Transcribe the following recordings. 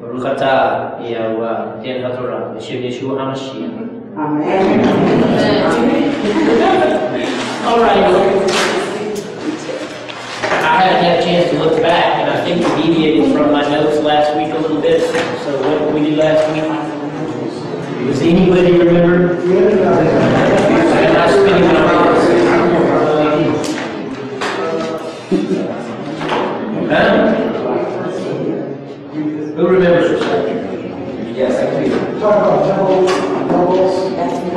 Baruch atah Yahuwah, Ten HaTorah, B'Shem Yeshua HaMashiach. Amen. All right. I haven't had a chance to look back, and I think we deviated from my notes last week a little bit. So what did we do last week? Does anybody remember? I'm not spinning my wheels. Huh? Who remembers? Yes, I do. Talk about temples.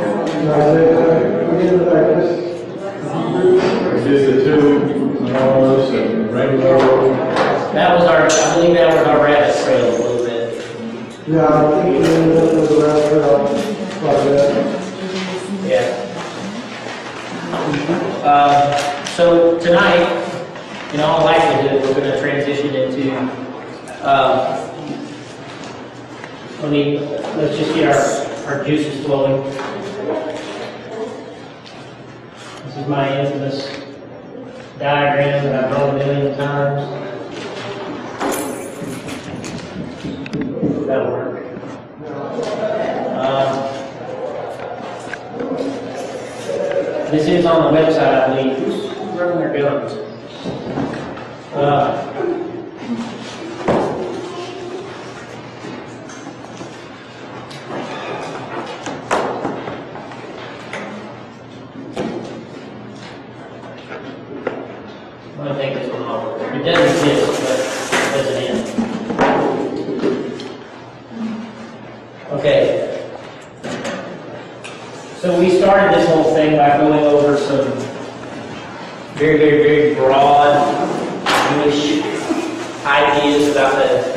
Did the two Noahs and rainbow. That was I believe that was our rabbit trail a little bit. Yeah, I think we ended up with the last round like that. Yeah. So tonight, in all likelihood, we're going to transition into. Let's just get our juices flowing. This is my infamous diagram that I've drawn a million times. That'll work. This is on the website, I believe. Who's running their guns? I think this one will. It doesn't exist, but it doesn't end. Okay. So we started this whole thing by going over some very, very, very broad Jewish ideas about the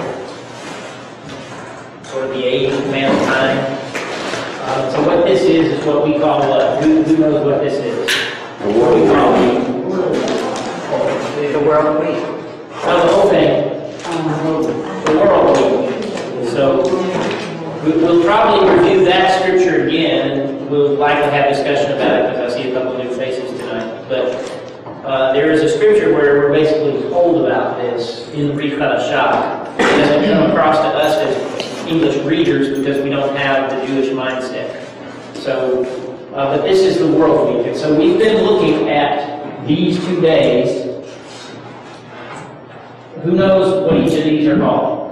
sort of the age of mankind. So what this is what we call what? Who knows what this is? What do we call it? The world week. So the whole thing, the world week. So we'll probably review that scripture again, and we'll likely have discussion about it because I see a couple of new faces tonight. But there is a scripture where we're basically told about this in the Brit Hadashah. It doesn't come across to us as English readers because we don't have the Jewish mindset. So, but this is the world week, and so we've been looking at these 2 days. Who knows what each of these are called?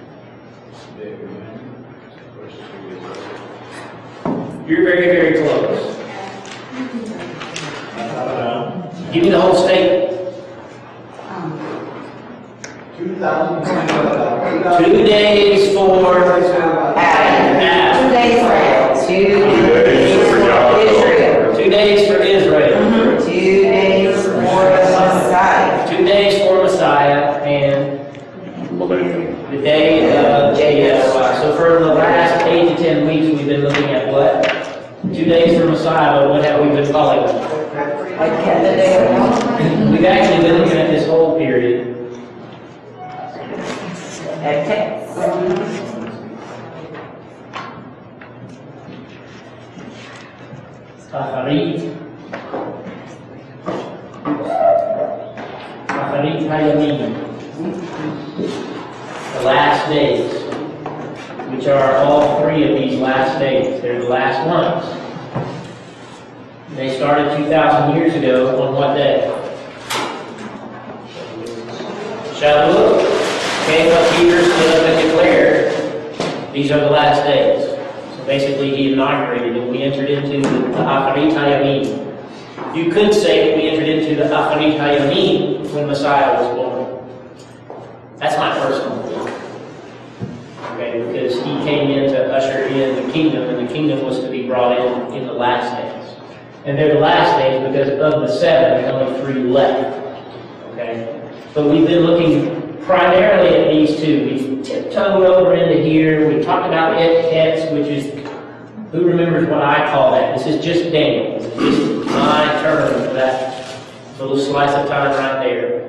You're very, very close. Give me the whole statement. 2 days for Adam. 2 days for Adam. 2 days for Israel. 2 days for Israel. 2 days for Messiah. 2 days for Messiah, and the day of Yeshua. So for the last 8 to 10 weeks, we've been looking at what? 2 days for Messiah, but what have we been calling it? The day of We've actually been looking at this whole period. at text. Acharit Hayamim. The last days, which are all 3 of these last days. They're the last ones. They started 2,000 years ago on what day? Shavuot. Okay, but Peter stood up and declared, these are the last days. So basically he inaugurated it. We entered into the Acharit Hayamim. You could say that we entered into the Acharit Hayamim when Messiah was born. That's my personal belief. Okay, because he came in to usher in the kingdom, and the kingdom was to be brought in the last days. And they're the last days because of the 7, there's only 3 left. Okay? But we've been looking primarily at these 2. We've tiptoed over into here. We talked about Ketz, which is, who remembers what I call that? This is just Daniel. This is just my term for that little slice of time right there.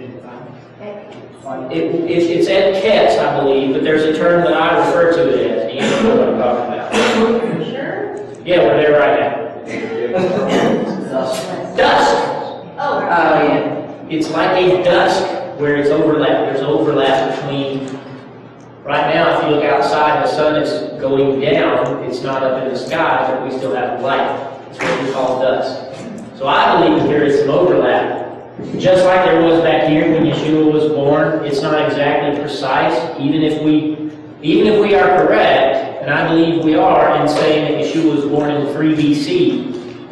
It's at Ketz, I believe, but there's a term that I refer to it as. Do you know what I'm talking about? Sure. Yeah, we're there right now. Dusk. Oh, yeah. It's like a dusk where it's overlap. There's overlap between Right now, if you look outside, the sun is going down. It's not up in the sky, but we still have light. It's what we call dust. So I believe that there is some overlap. Just like there was back here when Yeshua was born, it's not exactly precise, even if we are correct, and I believe we are in saying that Yeshua was born in 3 BC.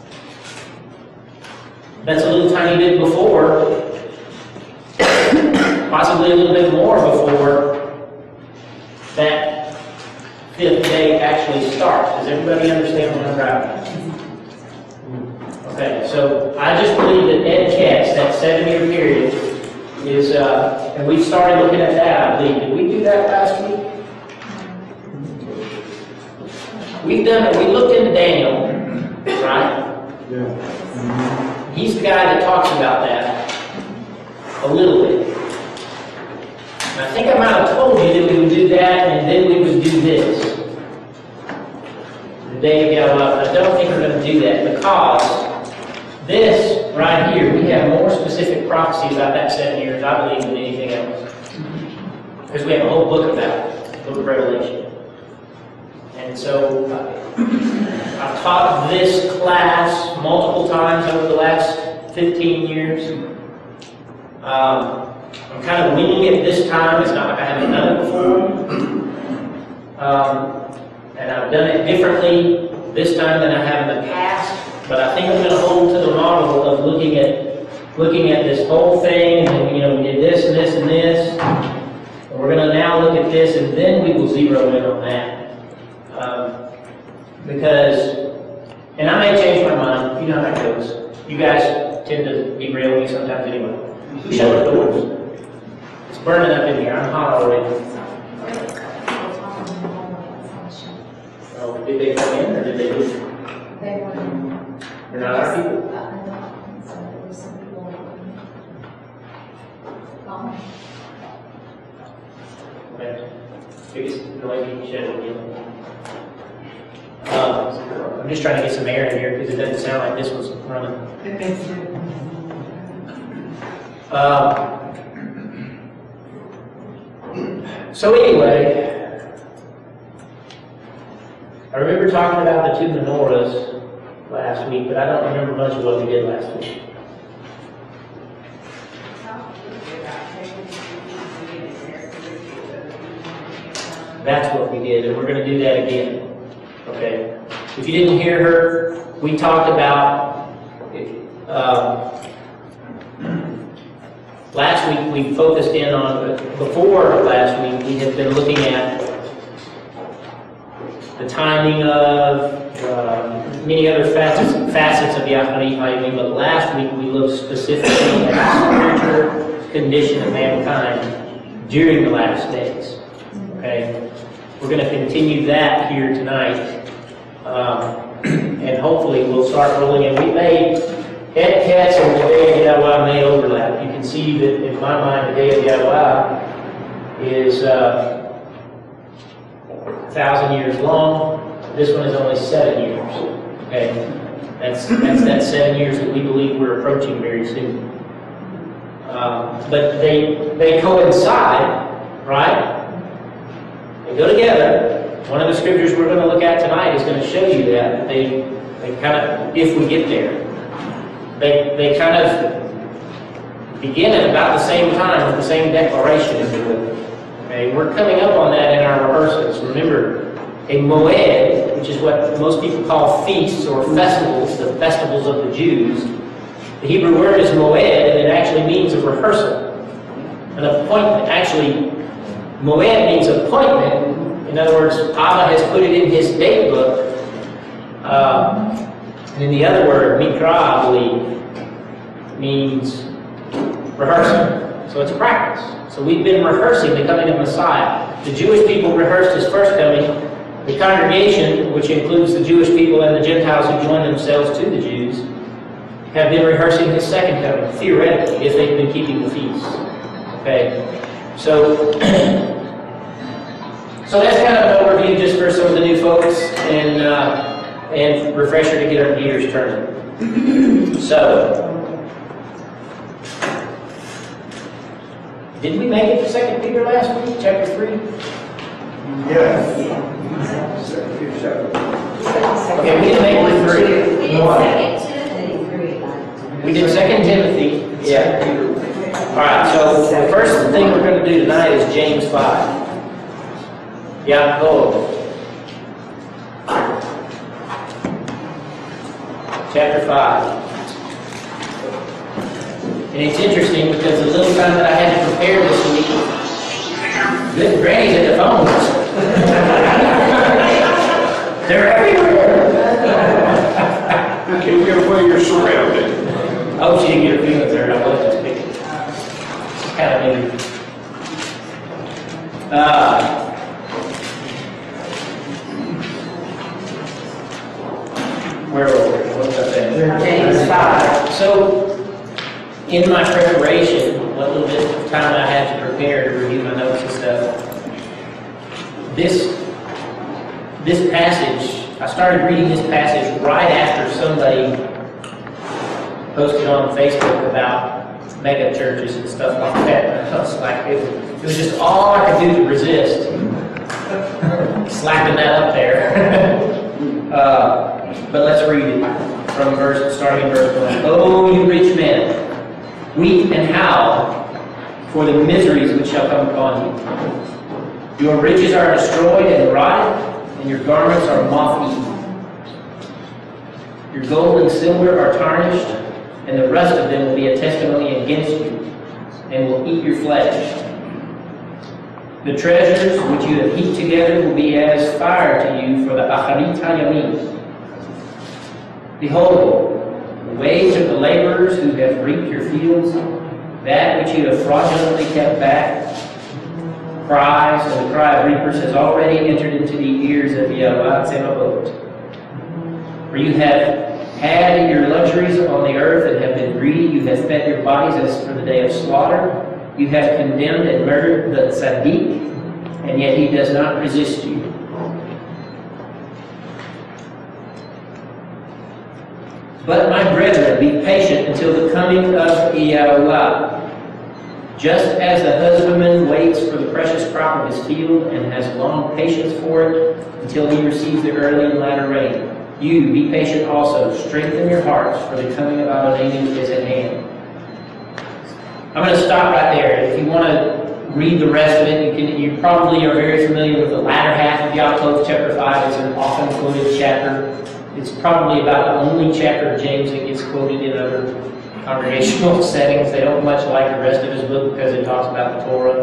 That's a little tiny bit before, possibly a little bit more before that 5th day actually starts. Does everybody understand what I'm driving? Okay, so I just believe that Ed Katz, that 7-year period, is, and we started looking at that, I believe. Did we do that last week? We've done it. We looked into Daniel, right? Yeah. He's the guy that talks about that a little bit. And I think I might have told you that we would do that, and then we would do this. The day of Yahweh. I don't think we're going to do that because this right here, we have more specific prophecy about that 7 years, I believe, than anything else. Because we have a whole book about it, the book of Revelation. And so I've taught this class multiple times over the last 15 years. I'm kind of winging it this time. It's not like I haven't done it before. And I've done it differently this time than I have in the past. But I think I'm going to hold to the model of looking at this whole thing, and we did this and this and this. And we're going to now look at this, and then we will zero in on that. And I may change my mind. You know how that goes. You guys tend to derail me sometimes anyway. Who shut the doors? It's burning up in here. I'm hot already. Oh, did they come in or did they leave? They were in. They're not our people. So there were some people gone. Okay. Biggest noise you can shed again. I'm just trying to get some air in here because it doesn't sound like this one's running. So anyway, I remember talking about the 2 menorahs last week, but I don't remember much of what we did last week. That's what we did, and we're going to do that again. Okay. If you didn't hear her, we talked about last week. We focused in on before last week. We had been looking at the timing of many other facets of Yahweh Hayim, but last week we looked specifically at the spiritual condition of mankind during the last days. Okay. We're going to continue that here tonight. And hopefully we'll start rolling in. We may, Ed Katz and the day of Yahweh may overlap. You can see that in my mind, the day of Yahweh is 1,000 years long. This one is only 7 years. Okay, that's that 7 years that we believe we're approaching very soon. But they coincide, right? They go together. One of the scriptures we're going to look at tonight is going to show you that they kind of, if we get there, they kind of begin at about the same time with the same declaration, if you will. Okay, we're coming up on that in our rehearsals. Remember, a moed, which is what most people call feasts or festivals, the festivals of the Jews. The Hebrew word is moed, and it actually means a rehearsal, an appointment. Actually, moed means appointment. In other words, Abba has put it in his date book. And in the other word, mikra, I believe, means rehearsal. So it's a practice. So we've been rehearsing the coming of Messiah. The Jewish people rehearsed his first coming. The congregation, which includes the Jewish people and the Gentiles who joined themselves to the Jews, have been rehearsing his second coming, theoretically, if they've been keeping the feast. Okay? So that's kind of an overview just for some of the new folks and refresher to get our gears turning. So, Did we make it to 2 Peter last week, chapter 3? Yes. Okay, we didn't make it to 3. We did second Timothy 3. We did 2 Timothy. Yeah. All right, so the first thing we're going to do tonight is James 5. Yaakov. Chapter 5. And it's interesting because the little time that I had to prepare this week, good Granny's at the phones. They're everywhere. Can you get away? You're surrounded. Oh, she didn't get her feelings hurt. I was just picking. It's kind of maybe. Where were we? What was I saying? James 5. So, in my preparation, what little bit of time I had to prepare to review my notes and stuff, this passage, I started reading this passage right after somebody posted on Facebook about mega churches and stuff like that. And I was like, it was just all I could do to resist slapping that up there. But let's read it from starting in verse 1. Oh, you rich men, weep and howl for the miseries which shall come upon you. Your riches are destroyed and rotted, and your garments are moth-eaten. Your gold and silver are tarnished, and the rest of them will be a testimony against you, and will eat your flesh. The treasures which you have heaped together will be as fire to you for the Acharit HaYamim. Behold, the wage of the laborers who have reaped your fields, that which you have fraudulently kept back, cries, and the cry of reapers has already entered into the ears of Yahweh Tzemavot. For you have had your luxuries on the earth and have been greedy. You have fed your bodies as for the day of slaughter. You have condemned and murdered the tzaddik, and yet he does not resist you. But my brethren, be patient until the coming of Yahweh. Just as the husbandman waits for the precious crop of his field and has long patience for it until he receives the early and latter rain, you be patient also. Strengthen your hearts, for the coming of Adonai is at hand. I'm going to stop right there. If you want to read the rest of it, you probably are very familiar with the latter half of Yaakov chapter 5. It's an often quoted chapter. It's probably about the only chapter of James that gets quoted in other congregational settings. They don't much like the rest of his book because it talks about the Torah.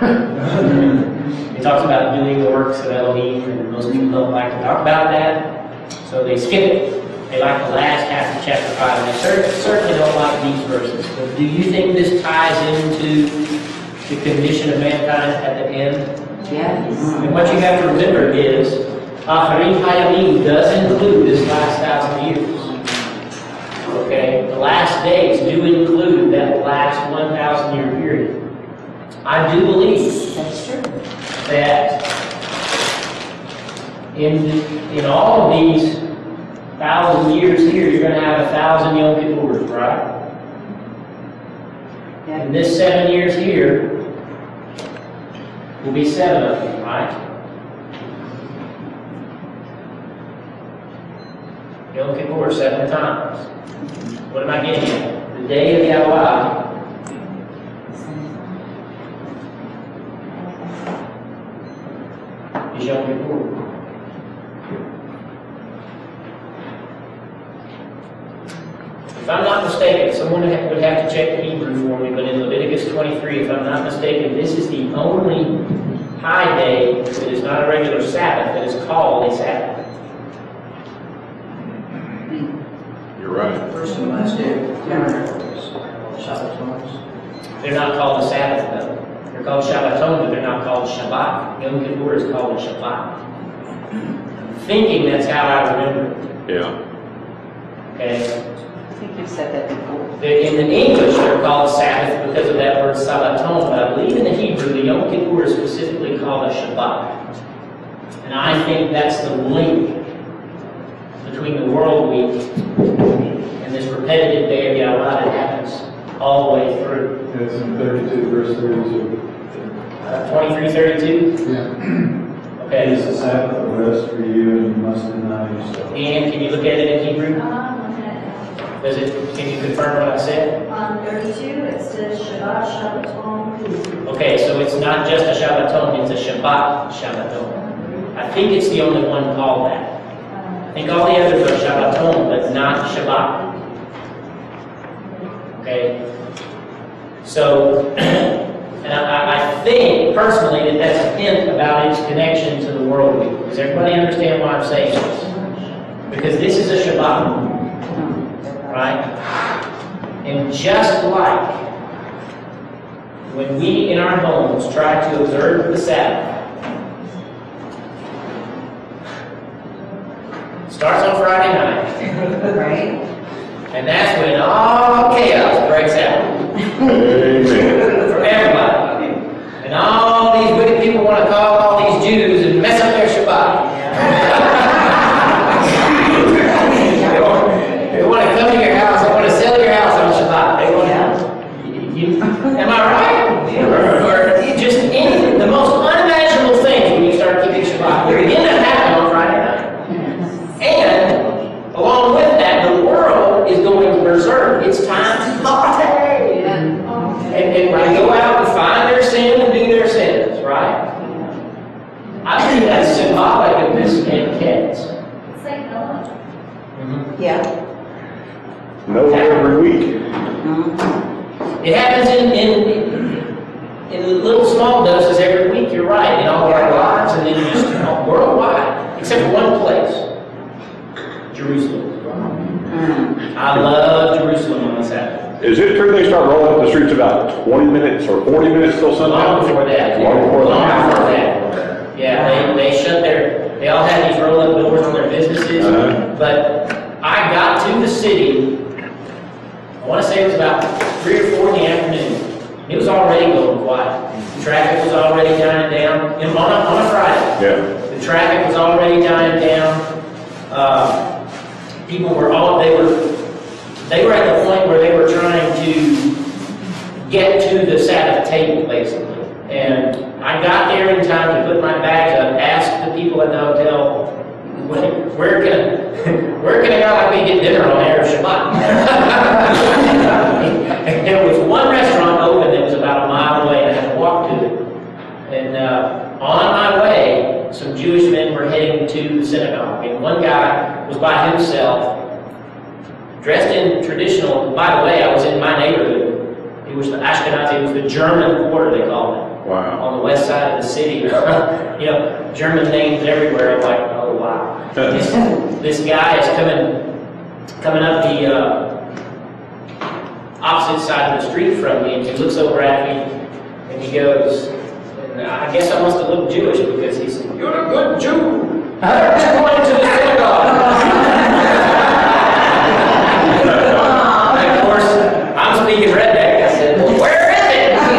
It talks about doing the works of Elohim, and most people don't like to talk about that. So they skip it. They like the last half of chapter 5, and they certainly don't like these verses. But do you think this ties into the condition of mankind at the end? Yes. And what you have to remember is, Acharit HaYamim does include this last 1,000 years. Okay? The last days do include that last 1,000-year period. I do believe That's true. that in all of these 1,000 years here, you're going to have 1,000 Yom Kippurs, right? Yeah. And this 7 years here will be 7 of them, right? Yom Kippur 7 times. What am I getting at? The day of Yahweh is Yom Kippur. If I'm not mistaken, someone would have to check the Hebrew for me, but in Leviticus 23, if I'm not mistaken, this is the only high day that is not a regular Sabbath that is called a Sabbath. You're right. First and last day. They're not called a Sabbath, though. They're called Shabbaton, but they're not called Shabbat. Yom Kippur is called a Shabbat. Thinking that's how I remember it. Yeah. Okay? I think you've said that before. In the English, they're called Sabbath because of that word Sabbaton, but I believe in the Hebrew, the Yom Kippur is specifically called a Shabbat. And I think that's the link between the world week and this repetitive day of Yahweh that happens all the way through. It's in 32, verse 32. 23:32? Yeah. Okay. It is the Sabbath of rest for you, and you must deny yourself. And can you look at it in Hebrew? Does it, can you confirm what I said? On 32, it says Shabbat Shabbaton. Okay, so it's not just a Shabbaton, it's a Shabbat Shabbaton. I think it's the only one called that. I think all the others are Shabbaton, but not Shabbat. Okay? So, and I think personally that that's a hint about its connection to the world week. Does everybody understand why I'm saying this? Because this is a Shabbat. Right? And just like when we in our homes try to observe the Sabbath, starts on Friday night, Right? and that's when all chaos breaks out Amen. for everybody. And all these wicked people want to call all these Jews and mess up their Shabbat. They want to come to your house. They want to sell your house on Shabbat. They want to. Am I right? Or just anything. The most unimaginable things when you start keeping Shabbat. They begin to happen on Friday night. And along with that, the world is going berserk. It's time to party. And they go out and find their sin and do their sins, right? I think that's symbolic of this kids. It's like Noah. Yeah. No, every week. It happens in little small doses every week, you're right, in all of our lives, and then just worldwide, except for one place, Jerusalem. I love Jerusalem on the Sabbath. Is it true they start rolling up the streets about 20 minutes or 40 minutes till sundown? Long before that. Long before Long that. before that. Yeah, they shut they all had these roll-up doors on their businesses, but I got to the city, I want to say it was about 3 or 4 in the afternoon. It was already going quiet. The traffic was already dying down. On a Friday. Yeah. The traffic was already dying down. People were they were at the point where they were trying to get to the Sabbath table, basically. And I got there in time to put my bags up, asked the people at the hotel, where can I go like we get dinner on Erev Shabbat? And there was one restaurant open that was about a mile away, and I had to walk to it. And on my way, some Jewish men were heading to the synagogue, and one guy was by himself, dressed in traditional. By the way, I was in my neighborhood. It was the Ashkenazi, it was the German quarter, they called it. Wow. On the west side of the city. You know, German names everywhere. I'm like, oh wow. This guy is coming up the opposite side of the street from me, and he looks over at me, and he goes, and I guess I must have looked Jewish because he said, "You're a good Jew. I heard you going to the synagogue." And of course, I'm speaking redneck. I said, "Well, where is it?"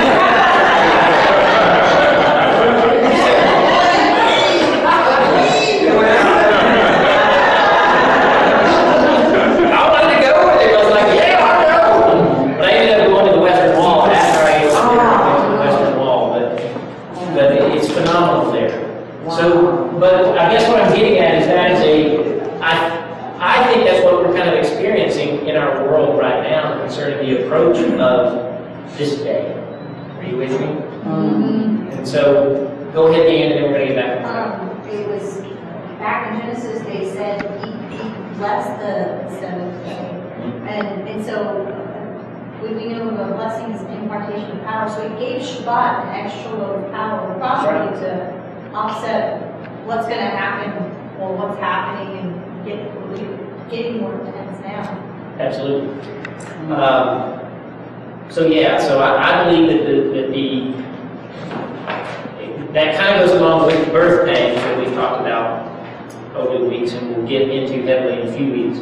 I wanted to go with it. I was like, "Yeah, I know." But I ended up going to the Western Wall after I ate dinner. I went to the Western Wall, but it's phenomenal there. So, but I guess what I'm getting at is that is I think that's what we're kind of experiencing in our world right now concerning the approach of this day. Are you with me? And so, go ahead, Dan, and then we're going to get back. It was, back in Genesis, they said he blessed the seventh day. And so, we know of a blessing is impartation of power. So it gave Shabbat an extra load of power, probably to offset what's going to happen or what's happening and getting more intense now. Absolutely. So yeah, so I believe that kind of goes along with the birth pangs that we've talked about over the weeks, and we'll get into heavily in a few weeks.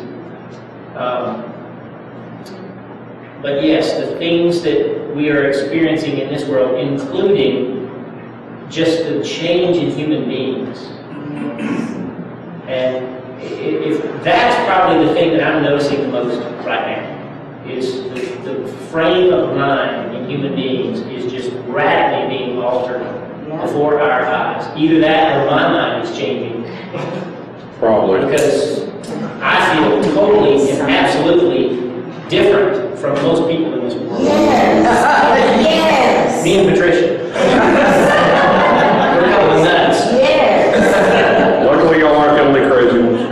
But yes, the things that we are experiencing in this world, including just the change in human beings. And if that's probably the thing that I'm noticing the most right now, is the frame of mind in human beings is just radically being altered Yeah. before our eyes. Either that or my mind is changing. Probably. Because I feel totally and absolutely different from most people in this world. Yes. Yes. Me and Patricia. We're a couple of nuts. Yes. Luckily, y'all aren't the only crazy ones.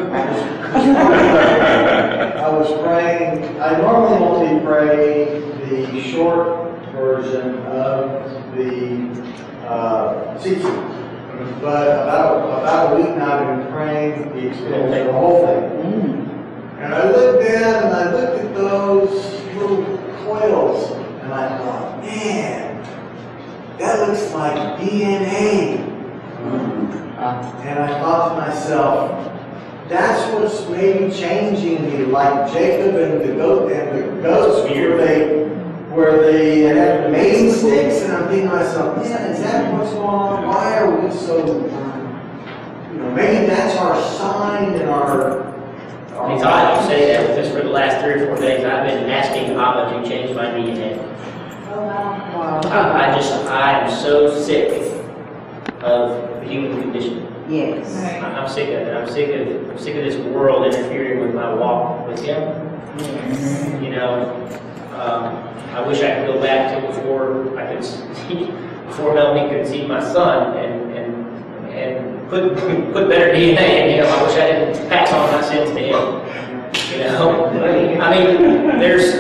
I was praying, I normally only pray the short version of the season. But about a week now, I've been praying the expansion, the whole thing. And I looked down and I looked at those little coils and I thought, man, that looks like DNA. And I thought to myself, that's what's maybe changing me, like Jacob and the goats where they had the mating sticks, and I'm thinking to myself, yeah, is that what's going on? Why are we so, maybe that's our sign and our It's odd you say that because for the last 3 or 4 days I've been asking Abba to change my DNA. Oh, wow. I am so sick of the human condition. Yes. I'm sick of it. I'm sick of this world interfering with my walk with Him. I wish I could go back to before I could see, before Melanie could see my son and put better DNA in him. I wish I didn't pass on my sins to him. I mean,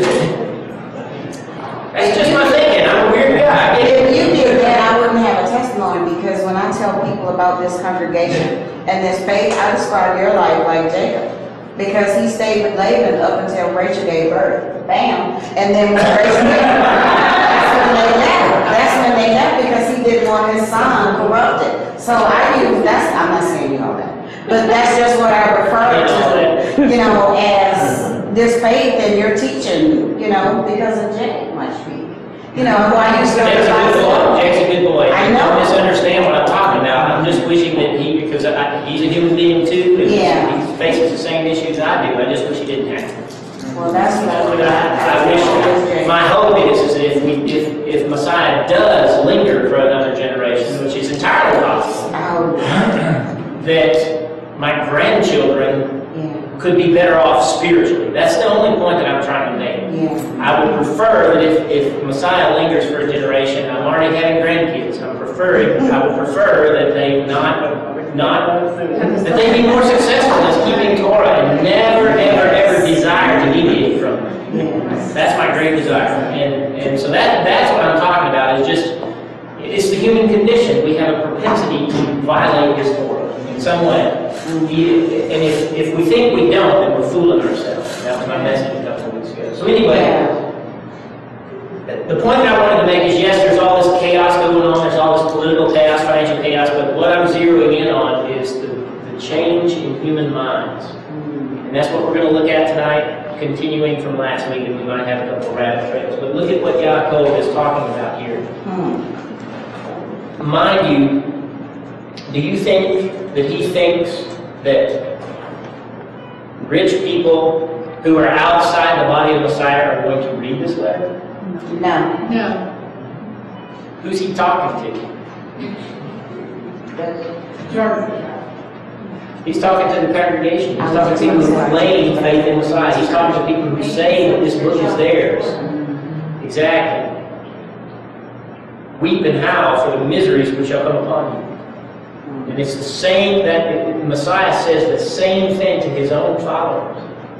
that's just my thinking. I'm a weird guy. If you did that, I wouldn't have a testimony, because when I tell people about this congregation and this faith, I describe your life like Jacob. Because he stayed with Laban up until Rachel gave birth. Bam. And then when Rachel gave birth, that's when they left because he didn't want his son corrupted. So I'm not saying you know that, but that's just what I refer to, as this faith and your teaching, because of Jake, my speak. Why you still Jake's a good boy. I know. Don't misunderstand what I'm talking about. I'm just wishing that because he's a human being too, and Yeah. he faces the same issues I do. I just wish he didn't have to. Well, that's what I wish. My hope is that if Messiah does linger for another generation, which is entirely possible, that my grandchildren could be better off spiritually. That's the only point that I'm trying to make. I would prefer that if Messiah lingers for a generation, I'm already having grandkids. I would prefer that they that they be more successful in keeping Torah and never, ever, ever desire to deviate from it. That's my great desire. And so that's what I'm talking about, is just, it's the human condition. We have a propensity to violate His Torah in some way. And if we think we don't, then we're fooling ourselves. That was my message a couple of weeks ago. So anyway, the point that I wanted to make is, yes, there's all this chaos going on, there's all this political chaos, financial chaos, but what I'm zeroing in on is the change in human minds. And that's what we're going to look at tonight, continuing from last week, and we might have a couple of rabbit trails. But look at what Yaakov is talking about here. Mind you, do you think that he thinks that rich people who are outside the body of Messiah are going to read this letter? No. Who's he talking to? He's talking to the congregation. He's talking to people who claim faith in Messiah. He's talking to people who say that this book is theirs. Exactly. Weep and howl for the miseries which shall come upon you. And it's the same, that Messiah says the same thing to his own followers.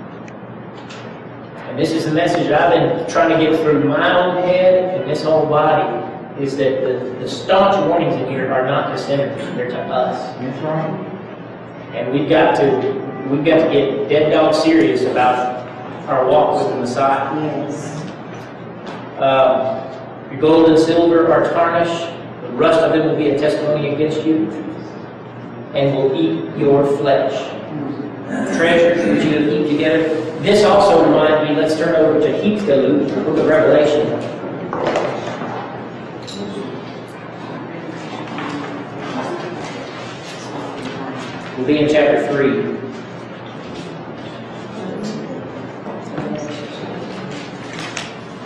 And this is the message that I've been trying to get through my own head and this whole body, is that the staunch warnings in here are not to sinners, they're to us. That's right. And we've got to get dead dog serious about our walk with the Messiah. Yes. Your gold and silver are tarnished, the rust of them will be a testimony against you, and will eat your flesh. Treasures which you have eaten together. This also reminds me, let's turn over to Heathgalut, the book of Revelation. We'll be in chapter 3.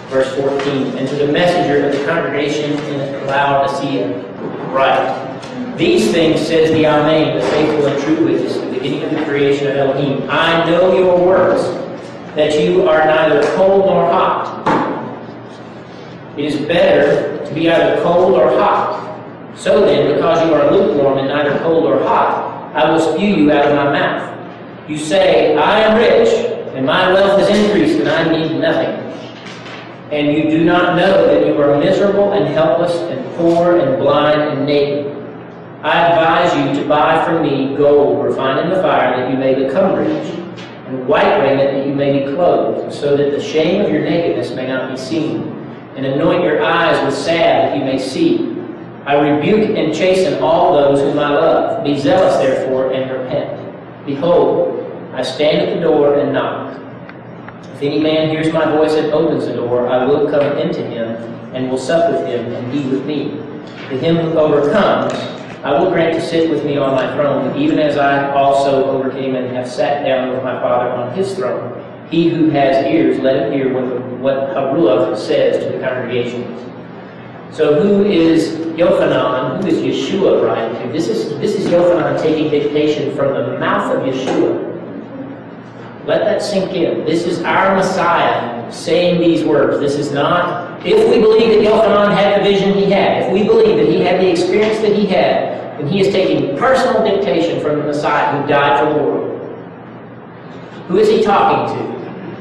Verse 14, and to the messenger of the congregation in Laodicea write, these things says the Amen, the faithful and true witness, the beginning of the creation of Elohim. I know your works, that you are neither cold nor hot. It is better to be either cold or hot. So then, because you are lukewarm and neither cold or hot, I will spew you out of my mouth. You say, I am rich, and my wealth is increased, and I need nothing. And you do not know that you are miserable and helpless and poor and blind and naked. I advise you to buy from me gold refined in the fire, that you may become rich, and white raiment, that you may be clothed, so that the shame of your nakedness may not be seen, and anoint your eyes with salve, that you may see. I rebuke and chasten all those whom I love. Be zealous, therefore, and repent. Behold, I stand at the door and knock. If any man hears my voice and opens the door, I will come into him, and will sup with him, and he with me. To him who overcomes, I will grant to sit with me on my throne, even as I also overcame and have sat down with my Father on his throne. He who has ears, let him hear what Haruach says to the congregations. So who is Yochanan? Who is Yeshua writing to? This is Yochanan taking dictation from the mouth of Yeshua. Let that sink in. This is our Messiah saying these words. This is not, if we believe that Yochanan had the vision he had, if we believe that he had the experience that he had, then he is taking personal dictation from the Messiah who died for the world. Who is he talking to?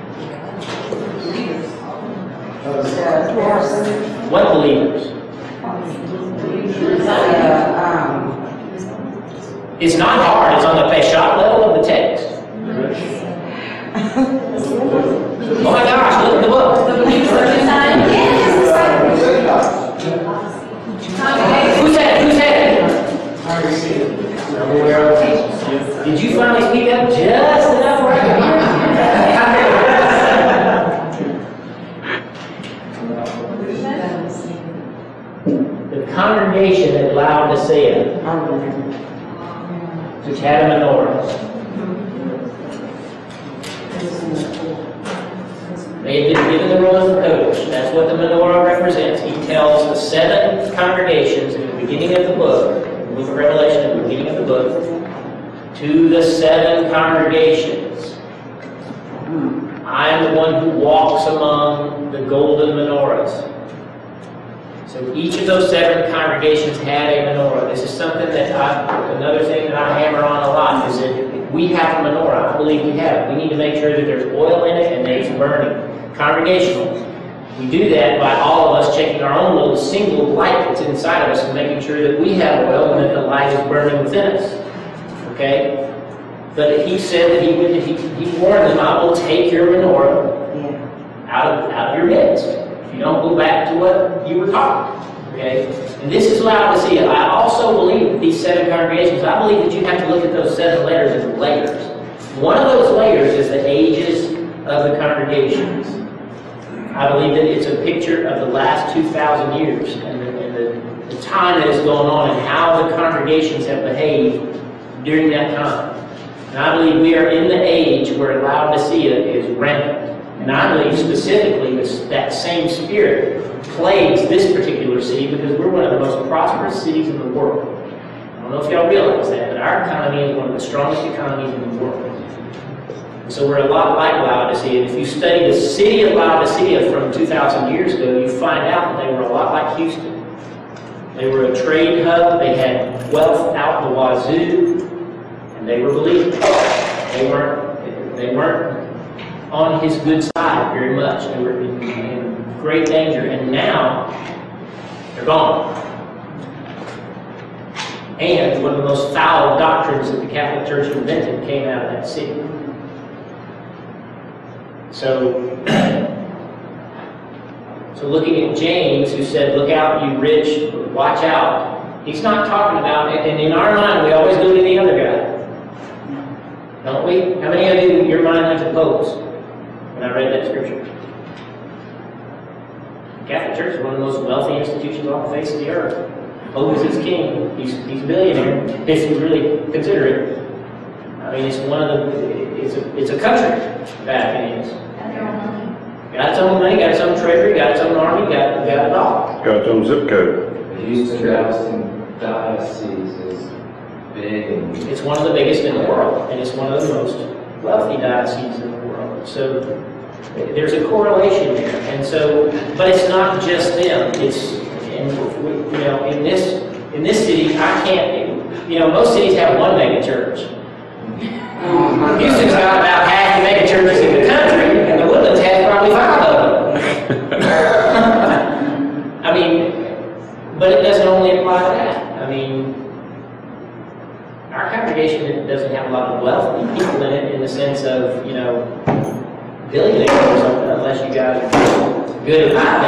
What believers? It's not hard. It's on the Peshat level of the text. Oh my gosh, look at the book. Who said it? Did you finally speak up just enough where I could hear you? The congregation at Laodicea, which had a menorah, they had been given the role of the coach. That's what the menorah represents. He tells the 7 congregations in the beginning of the book, the book of Revelation, at the beginning of the book, to the 7 congregations, I am the one who walks among the golden menorahs. So each of those 7 congregations had a menorah. This is something that another thing that I hammer on a lot is that we have a menorah. I believe we have it. We need to make sure that there's oil in it and that it's burning. Congregational. We do that by all of us checking our own little single light that's inside of us and making sure that we have oil and that the light is burning within us. Okay? But he said that he warned them, I will take your menorah out of your midst. If you don't go back to what you were taught. Okay? And this is Laodicea. I also believe that these 7 congregations, I believe that you have to look at those 7 letters as layers. One of those layers is the ages of the congregations. I believe that it's a picture of the last 2,000 years and the time that is going on and how the congregations have behaved during that time. And I believe we are in the age where Laodicea is rampant. And I believe specifically that same spirit plagues this particular city because we're one of the most prosperous cities in the world. I don't know if y'all realize that, but our economy is one of the strongest economies in the world. So we're a lot like Laodicea. And if you study the city of Laodicea from 2,000 years ago, you find out that they were a lot like Houston. They were a trade hub. They had wealth out the wazoo, and they were believers. They weren't on his good side very much. They were in great danger, and now they're gone. And one of the most foul doctrines that the Catholic Church invented came out of that city. So looking at James, who said, look out, you rich, watch out. He's not talking about, and in our mind, we always go to the other guy. Don't we? How many of you, your mind went to popes when I read that scripture? The Catholic Church is one of the most wealthy institutions on the face of the earth. Pope is his king. He's a billionaire, if you really consider it. I mean, it's one of the, it's a country back in it. Got their own money. Got Got its own money, got its own treasury, got its own army, got it all. Got its own zip code. The Houston diocese is big and It's one of the biggest in the world, and it's one of the most wealthy dioceses in the world. So there's a correlation there, and so, but it's not just them. It's, and you know, in this city, I can't. You know, most cities have one mega church. Houston's got about half the mega churches in the country, and the Woodlands has probably 5 of them. I mean, but it doesn't only apply to that. I mean, our congregation doesn't have a lot of wealthy people in it in the sense of, you know, billionaires or something, unless you guys are good at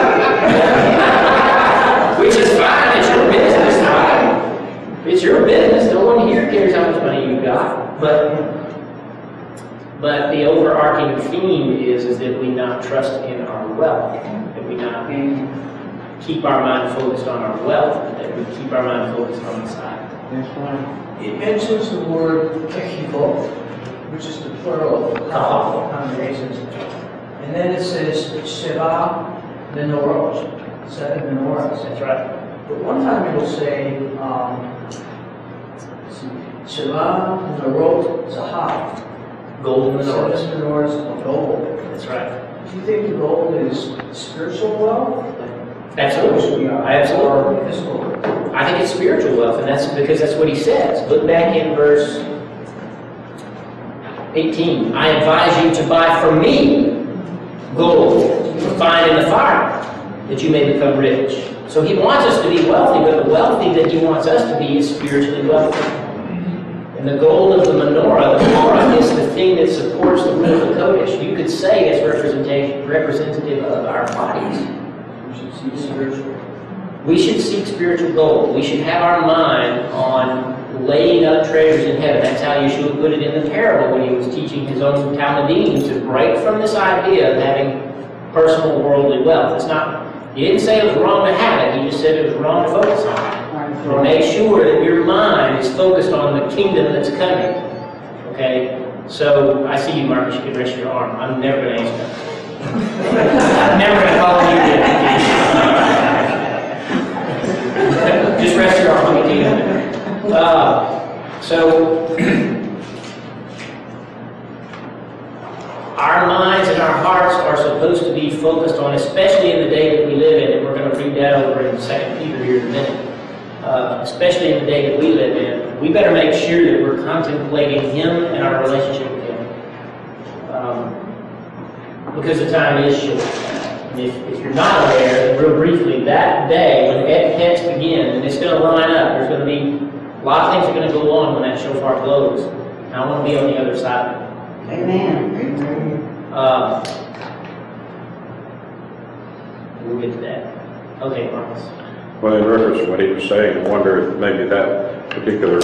that. Which is fine, it's your business, right? It's your business. No one here cares how much money you've got. But the overarching theme is that we not trust in our wealth, that we not keep our mind focused on our wealth, that we keep our mind focused on the side. It mentions the word echivo, which is the plural of congregations. And then it says Sheva menorot, 7 menorahs. That's right. But one time it'll say Sheva menorot zahav, Golden menorahs. 7 menorahs of gold. That's right. Do you think the gold is spiritual wealth? Absolutely. Absolutely. Or physical? I think it's spiritual wealth, and that's because that's what he says. Look back in verse 18. I advise you to buy from me gold refined in the fire, that you may become rich. So he wants us to be wealthy, but the wealthy that he wants us to be is spiritually wealthy. And the gold of the menorah is the thing that supports the Ruach HaKodesh. You could say it's representative of our bodies. We should seek spiritual gold. We should have our mind on laying up treasures in heaven. That's how Yeshua put it in the parable when he was teaching his own Talmudim, to break from this idea of having personal worldly wealth. It's not, he didn't say it was wrong to have it, he just said it was wrong to focus on it. And make sure that your mind is focused on the kingdom that's coming. Okay? So, I see you, Marcus, you can rest your arm. I'm never going to answer that. I'm never going to follow you again. Just rest your arm, let me tell you. Our minds and our hearts are supposed to be focused on, especially in the day that we live in, and we're going to read that over in 2 Peter here in a minute. Especially in the day that we live in, we better make sure that we're contemplating Him and our relationship with Him. Because the time is short. And if you're not aware, then real briefly, that day when Pets begin, and it's going to line up, there's going to be a lot of things are going to go on when that shofar blows. And I want to be on the other side of it. Amen. We'll get to that. Okay, Marcus. Well, in reference to what he was saying, I wonder if maybe that particular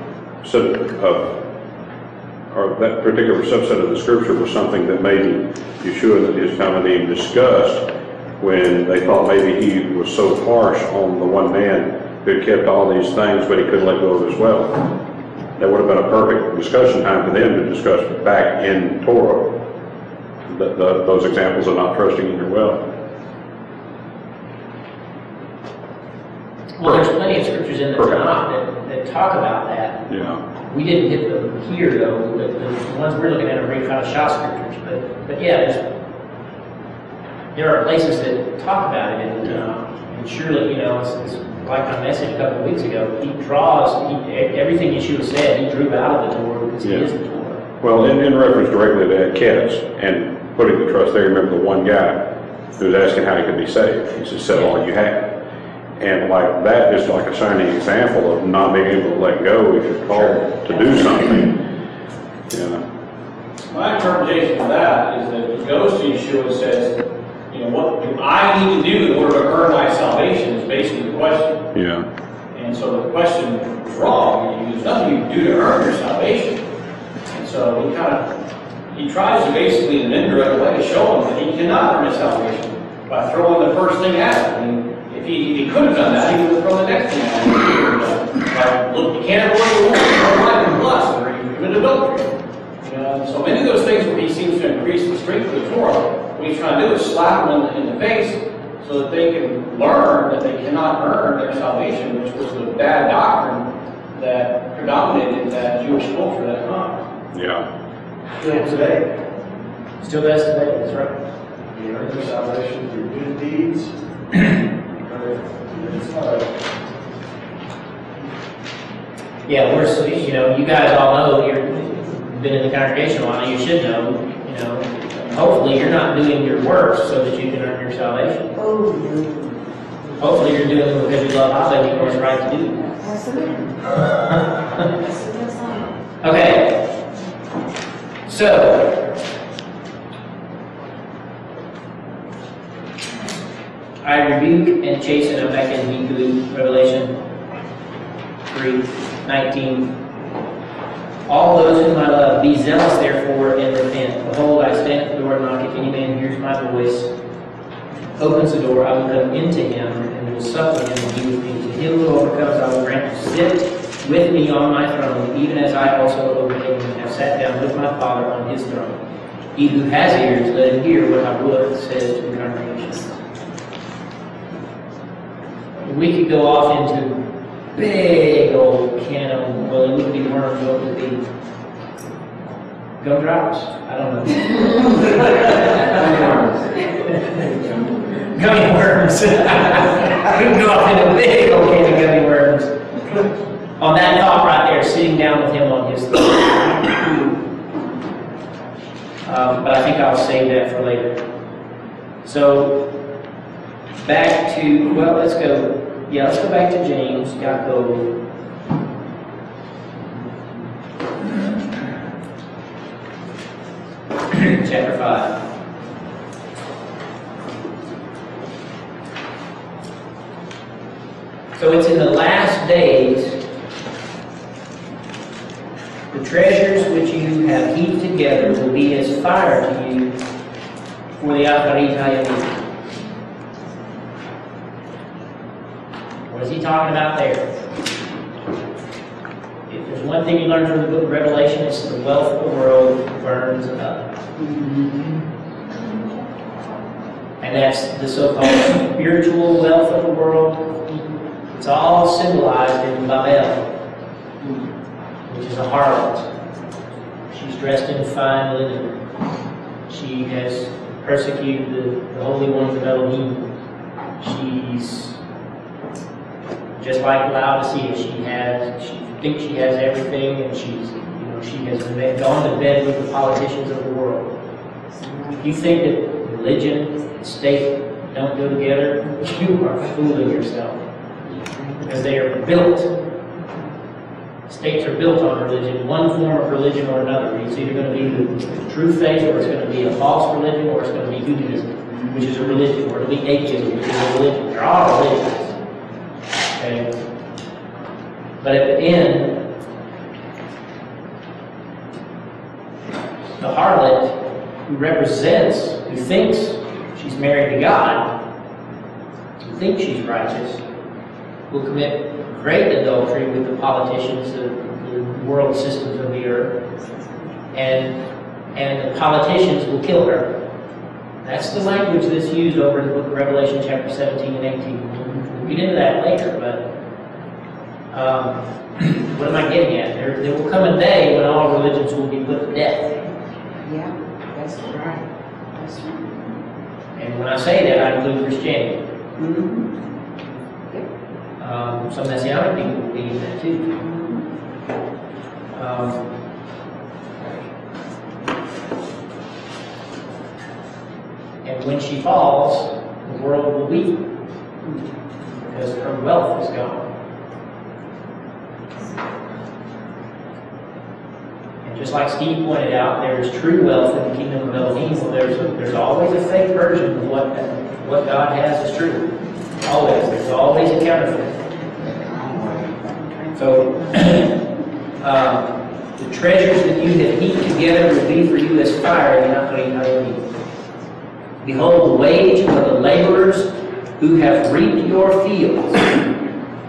that particular subset of the scripture was something that maybe Yeshua and his Talmudim discussed when they thought maybe he was so harsh on the one man who had kept all these things, but he couldn't let go of his wealth. That would have been a perfect discussion time for them to discuss back in Torah those examples of not trusting in your wealth. Well, there's plenty of scriptures in the Tanakh that talk about that. Yeah. We didn't hit them here, though, but the ones we're looking at are Reifah Shah scriptures. But yeah, there are places that talk about it, and surely, you know, it's like my message a couple of weeks ago. He draws, everything Yeshua said, he drew out of the Torah because he is the Torah. Well, in reference directly to Ketz and putting the trust there, remember the one guy who was asking how he could be saved. He said, sell all you have. And like that is like a shining example of not being able to let go if you're called to do something. You know. My interpretation of that is that he goes to Yeshua and says, you know, what do I need to do in order to earn my salvation is basically the question. Yeah. And so the question is wrong. There's nothing you can do to earn your salvation. And so he tries to basically in an indirect way to show him that he cannot earn his salvation by throwing the first thing at him. I mean, if he could have done that, he would have thrown the next thing at him. Like, look, you can't avoid the woman, or life and lust, or even adultery. You know, so many of those things where he seems to increase the strength of the Torah, what he's trying to do is slap them in the face so that they can learn that they cannot earn their salvation, which was the bad doctrine that predominated that Jewish culture at that time. Yeah. Still today, Still does today, that's right. you earn your salvation through good deeds. It's not a Yeah, we're, so, you know, you guys all know, you've been in the congregation a while, you should know, you know, hopefully you're not doing your works so that you can earn your salvation. Oh, no. Hopefully you're doing it because you love Allah and you know it's right to do. Absolutely. That's a good song. Okay. So, I rebuke and chasten, I'm back in Hebrew, Revelation 3:19. All those whom I love, be zealous therefore and repent. Behold, I stand at the door and knock. If any man hears my voice, opens the door, I will come into him and will sup with him and he with me. To him who overcomes, I will grant to sit with me on my throne, even as I also overcame and have sat down with my Father on his throne. He who has ears, let him hear what I would says to the congregation. We could go off into big old can of, well, it wouldn't be worms, what would it be? Gumdrops? I don't know. Gummy worms. We can go off into big old can of gummy worms. On that thought right there, sitting down with him on his throne. But I think I'll save that for later. So, back to, well, let's go back to James, Yaakov. Chapter 5. So it's in the last days, the treasures which you have heaped together will be as fire to you for the Acharit HaYamim. What is he talking about there? If there's one thing you learn from the book of Revelation, it's the wealth of the world burns up. And that's the so-called spiritual wealth of the world. It's all symbolized in Babel, which is a harlot. She's dressed in fine linen. She has persecuted the Holy Ones of Elohim. She's just like Laodicea. She thinks she has everything, and she has gone to bed with the politicians of the world. If you think that religion and state don't go together, you are fooling yourself. Because they are built. States are built on religion, one form of religion or another. It's either going to be the true faith, or it's going to be a false religion, or it's going to be Judaism, which is a religion, or it'll be atheism, which is a religion. They're all religions. Okay? But at the end, the harlot who thinks she's married to God, who thinks she's righteous, will commit great adultery with the politicians, the world systems of the earth, and the politicians will kill her. That's the language that's used over in the book of Revelation chapter 17 and 18. We'll get into that later, but what am I getting at? There will come a day when all religions will be put to death. Yeah, that's right. That's right. And when I say that, I include Christianity. Mm-hmm. Some Messianic people believe that too. And when she falls, the world will weep because her wealth is gone. And just like Steve pointed out, there is true wealth in the kingdom of Elohim. Well, there's always a fake version of what God has is true. Always. There's always a counterfeit. So, the treasures that you have heaped together will be for you as fire in Acharit HaYamim. Behold, the wage of the laborers who have reaped your fields,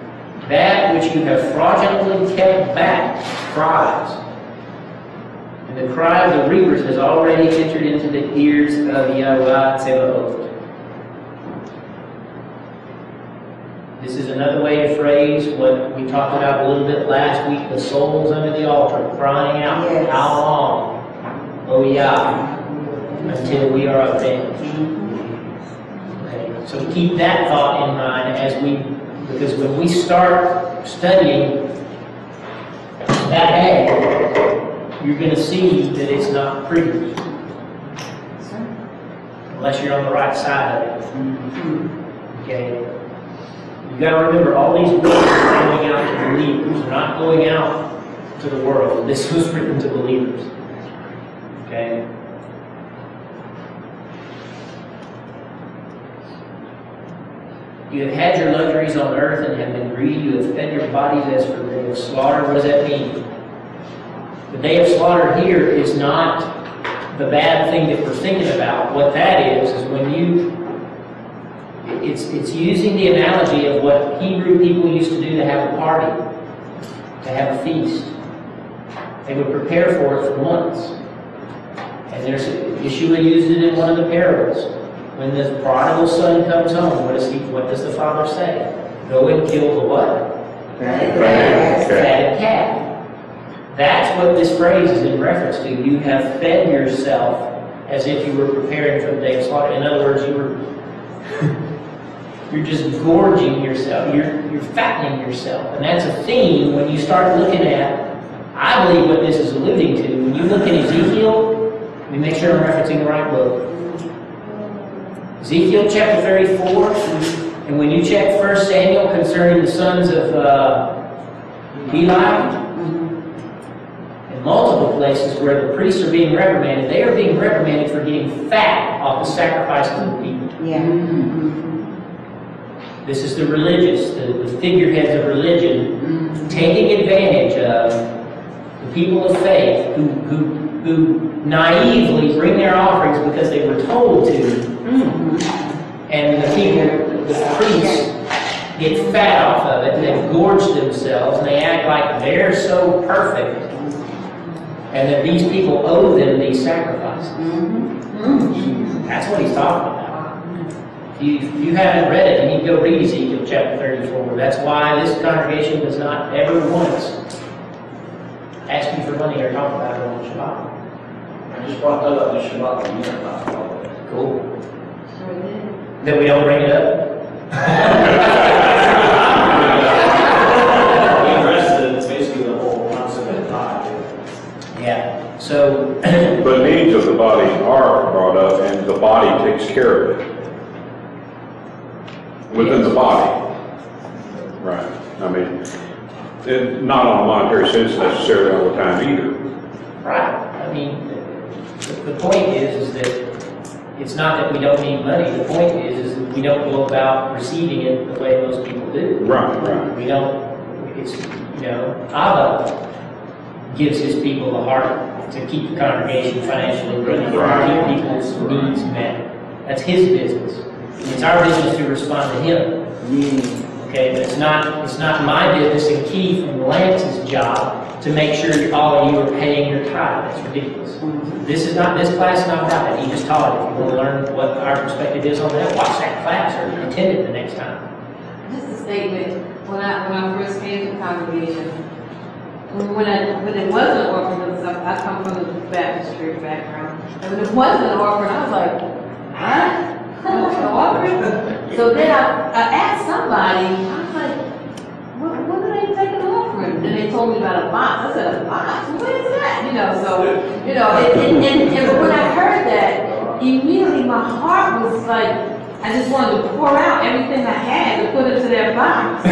that which you have fraudulently kept back, cries. And The cry of the reapers has already entered into the ears of Yahweh Tzebaoth. This is another way to phrase what we talked about a little bit last week, the souls under the altar crying out, Yes. how long, O Yah, until we are avenged. Okay, so keep that thought in mind because when we start studying that day, you're going to see that it's not pretty. Unless you're on the right side of it. Okay? You got to remember, all these words are going out to believers. They're not going out to the world. This was written to believers. Okay? You have had your luxuries on earth and have been greedy. You have fed your bodies as for the day of slaughter. What does that mean? The day of slaughter here is not the bad thing that we're thinking about. What that is when it's using the analogy of what Hebrew people used to do to have a party, to have a feast. They would prepare for it for months. And Yeshua used it in one of the parables. When the prodigal son comes home, what does the father say? Go and kill the what? Fatted calf. That's what this phrase is in reference to. You have fed yourself as if you were preparing for the day of slaughter. In other words, you're just gorging yourself. You're fattening yourself. And that's a theme when you start looking at, I believe what this is alluding to. When you look at Ezekiel, let me make sure I'm referencing the right book. Ezekiel chapter 34, and when you check 1 Samuel concerning the sons of Eli, in multiple places where the priests are being reprimanded, they are being reprimanded for getting fat off the sacrifices of the people. Yeah. This is the religious, the figureheads of religion, taking advantage of the people of faith who naively bring their offerings because they were told to, and the people, the priests, get fat off of it, and they gorge themselves, and they act like they're so perfect, and that these people owe them these sacrifices. That's what he's talking about. If you haven't read it, you need to go read Ezekiel chapter 34. That's why this congregation does not ever once ask you for money or talk about it on Shabbat. I just brought that up in Shabbat. Cool. That we don't bring it up? We addressed it, it's basically the whole concept of tithe. Yeah. So. But needs of the body are brought up, and the body takes care of it. Within the body. Right. I mean, not on a monetary sense necessarily all the time either. Right. I mean, the point is that it's not that we don't need money. The point is that we don't go about receiving it the way most people do. Right, right. We don't, Abba gives his people the heart to keep the congregation financially running, Right. to keep people's needs met. That's his business. It's our business to respond to him. Okay, but it's not my business and Keith and Lance's job to make sure all of you are paying your tithe. That's ridiculous. This class is not about that. He just taught it. If you want to learn what our perspective is on that, watch that class or attend it the next time. Just a statement, when I first came to the congregation, when it wasn't orphan, because I come from the Baptist church background, and when it wasn't orphan, I was like, what? An offering? So then I asked somebody, I was like, when do they take an offering? And they told me about a box. I said, a box? What is that? And when I heard that, immediately my heart was like, I just wanted to pour out everything I had to put into that box.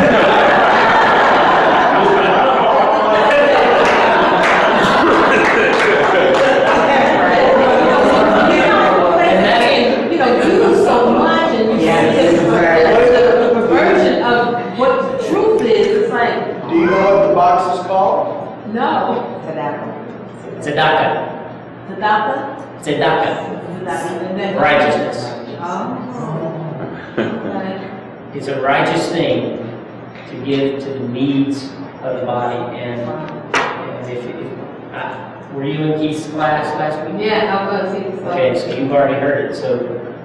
No. Tzedakah. Tzedakah? Tzedakah. Righteousness. It's a righteous thing to give to the needs of the body, and if Were you in Keith's class last week? Yeah, I'm gonna see this. Okay, so you've already heard it, so,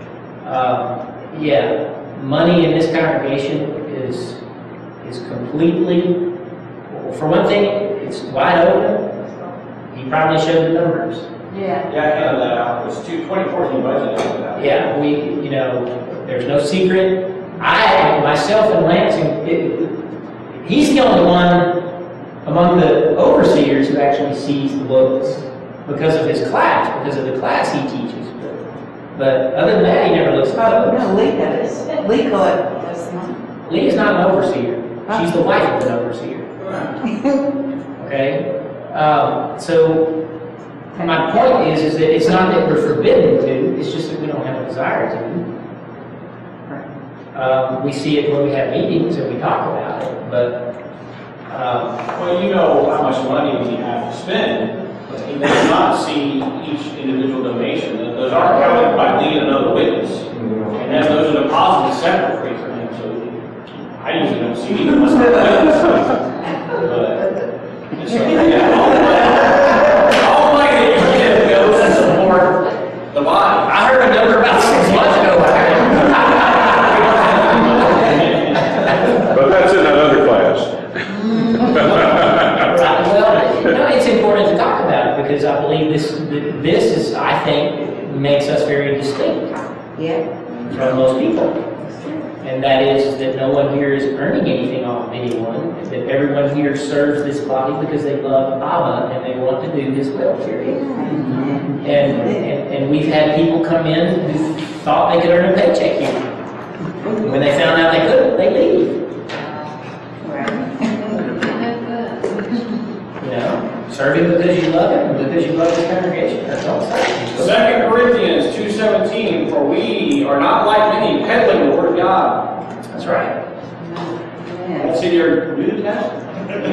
yeah, money in this congregation is completely, for one thing, it's wide open. He probably showed the numbers. Yeah. Yeah, I handed that out. It was 2014 budget. I handed that out. Yeah, there's no secret. I, myself and Lansing, he's the only one among the overseers who actually sees the books because of his class, because of the class he teaches. But other than that, he never looks at the Oh, books. no, Lee does. Lee collects money. Lee is not an overseer. She's the wife of an overseer. Okay? So, my point is that it's not that we're forbidden to, it's just that we don't have a desire to. We see it when we have meetings and we talk about it, but, Well, you know how much money we have to spend, but he does not see each individual donation. Those are counted by Lee and another witness. And then those are deposited separately for him, so I usually don't see it unless I'm a witness. But, so, yeah, all the money that you give goes to support the body. I heard a number about 6 months ago. But that's in that other class. Well, it's important to talk about it because I believe this is, I think, makes us very distinct Yeah. from most people. And that is that no one here is earning anything off of anyone, that everyone here serves this body because they love Abba and they want to do His will, period. And we've had people come in who thought they could earn a paycheck here. When they found out they couldn't, they leave. Serving because you love Him, and because you love the congregation. That's all it's like. 2 Corinthians 2:17, for we are not like many peddling the word of God. That's right. That's in your New Testament.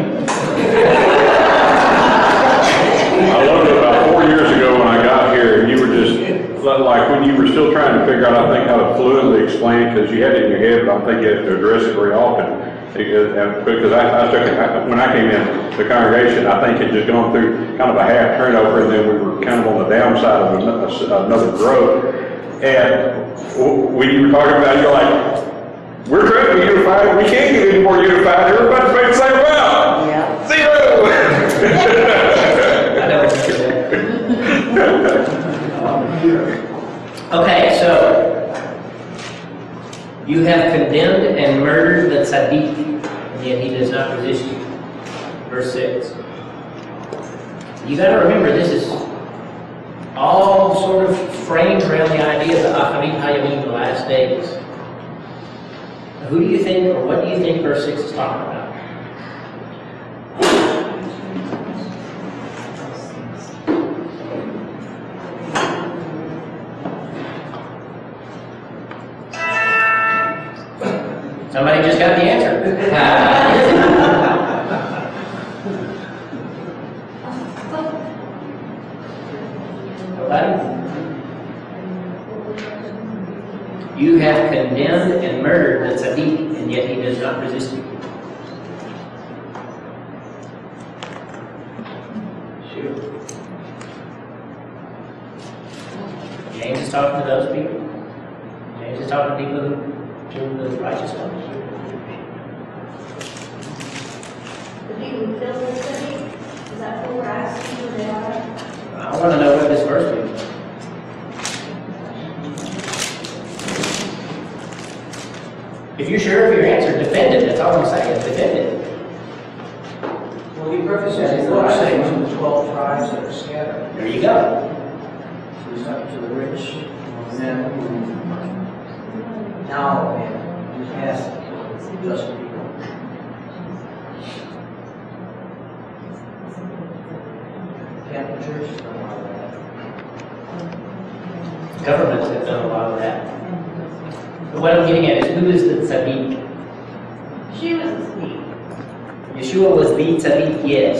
I loved it about 4 years ago when I got here, and you were just, like, when you were still trying to figure out, I think, how to fluently explain, because you had it in your head, but I don't think you had to address it very often. Because I took it, when I came in the congregation, I think it just gone through kind of a half turnover, and then we were kind of on the downside of another growth. And when you were talking about it, you're like, we're trying to be unified, we can't get any more unified, everybody's making the same amount. Yeah. Zero! I know what you're saying. Okay, so you have condemned and murdered the tzaddik, and yet he does not resist you. Verse 6. You got to remember, this is all sort of framed around the idea of the Acharit Hayamim, the last days. Who do you think, or what do you think verse 6 is talking about? Somebody just got the answer. Nobody? You have condemned and murdered the tzaddik, and yet he does not resist you. James is talking to those people. James is talking to people who the righteous ones. The people who fill the city, is that what we're asking who they are? I want to know what this verse means. If you're sure of your answer, defend it. That's all I'm saying. Defend it. Well, he represents the Lord saying to the 12 tribes that are scattered. There you go. So he's talking to the rich, and then now, and he's asking just people. Catholic Church has done a lot of that. Governments have done a lot of that. But what I'm getting at is, who is the tzaddik? She was asleep. Yeshua was the tzaddik, yes.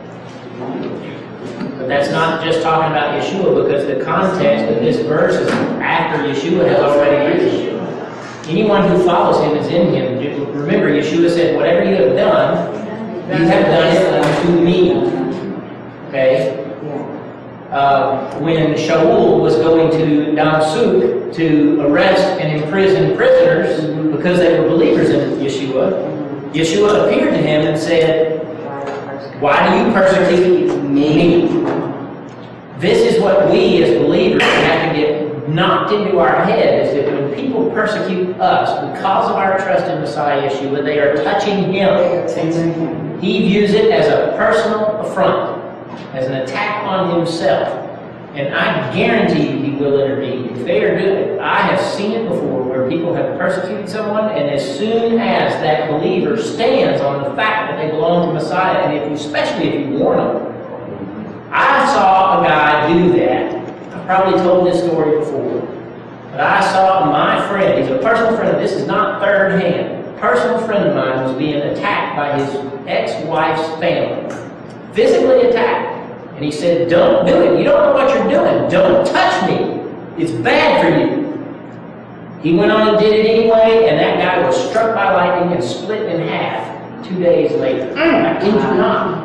But that's not just talking about Yeshua, because the context of this verse is after Yeshua has already risen. Anyone who follows him is in him. Remember, Yeshua said, whatever you have done it unto me. Okay? when Shaul was going to Damsuk to arrest and imprison prisoners because they were believers in Yeshua, Yeshua appeared to him and said, "Why do you persecute me?" This is what we as believers have to get knocked into our head, is that when people persecute us because of our trust in Messiah Yeshua, they are touching Him. He views it as a personal affront, as an attack on Himself. And I guarantee you He will intervene if they are doing it. I have seen it before where people have persecuted someone, and as soon as that believer stands on the fact that they belong to Messiah, and especially if you warn them. I saw a guy do that. I've probably told this story before. But I saw my friend, he's a personal friend, this is not third hand. A personal friend of mine was being attacked by his ex-wife's family. Physically attacked. And he said, "Don't do it. You don't know what you're doing. Don't touch me. It's bad for you." He went on and did it anyway, and that guy was struck by lightning and split in half 2 days later. I kid you not.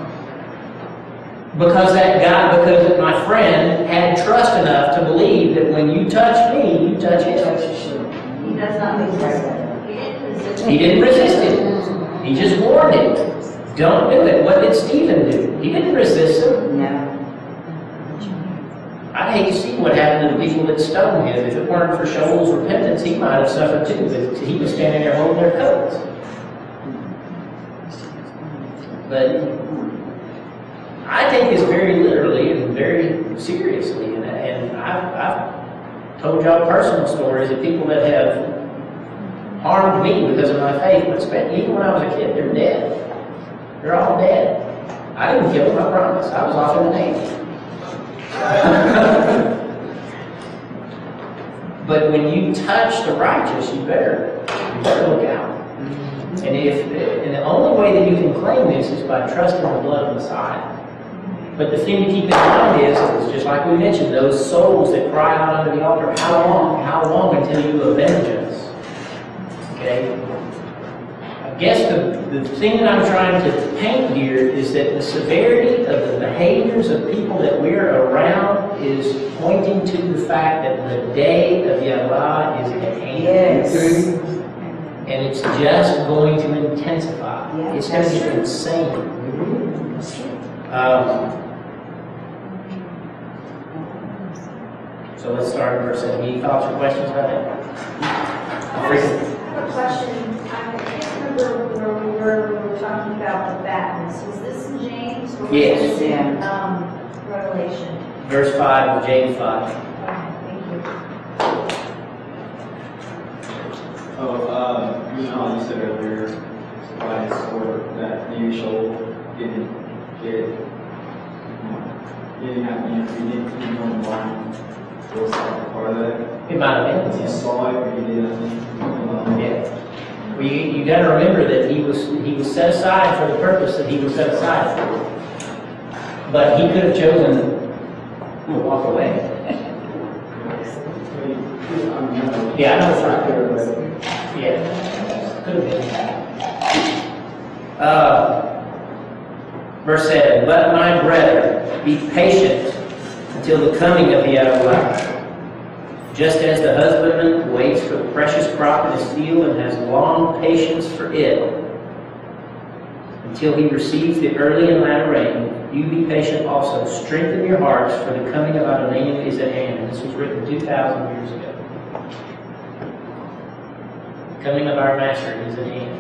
Because my friend had trust enough to believe that when you touch me, you touch him. He does not resist it. He didn't resist it. He just warned him. Don't do it. What did Stephen do? He didn't resist him. No. I'd hate to see what happened to the people that stoned him. If it weren't for Shaul's repentance, he might have suffered too, but he was standing there holding their coats. But I take this very literally and very seriously, and I've told y'all personal stories of people that have harmed me because of my faith, but even when I was a kid, they're dead. They're all dead. I didn't kill them, I promise. I was off in the Navy. But when you touch the righteous, you better look out. And the only way that you can claim this is by trusting the blood of Messiah. But the thing to keep in mind is just like we mentioned, those souls that cry out under the altar, how long? How long until you avenge us? Okay? I guess the thing that I'm trying to paint here is that the severity of the behaviors of people that we're around is pointing to the fact that the day of Yahweh is at hand. Yes. And it's just going to intensify. Yeah, It's going to that's get true. insane. So let's start at verse 7. Any thoughts or questions about that? I have a question. I can't remember where we were talking about the fatness. Was this in James? Or was Yes. this in, Yeah. Revelation? Verse 5 of James 5. Okay, thank you. You know how you said earlier, by his sword, that maybe Shaul didn't have any, he didn't know why. Was that part of that? It might have been. He saw it, but he didn't. Yeah. Well, you got to remember that he was set aside for the purpose that he was set aside for. But he could have chosen to walk away. Yeah, I know it's right there, but yeah, could have been. Verse 7, "But my brethren, be patient until the coming of Yahweh. Just as the husbandman waits for the precious crop in his field and has long patience for it, until he receives the early and latter rain, you be patient also. Strengthen your hearts, for the coming of Adonai is at hand." And this was written 2,000 years ago. The coming of our Master is at hand.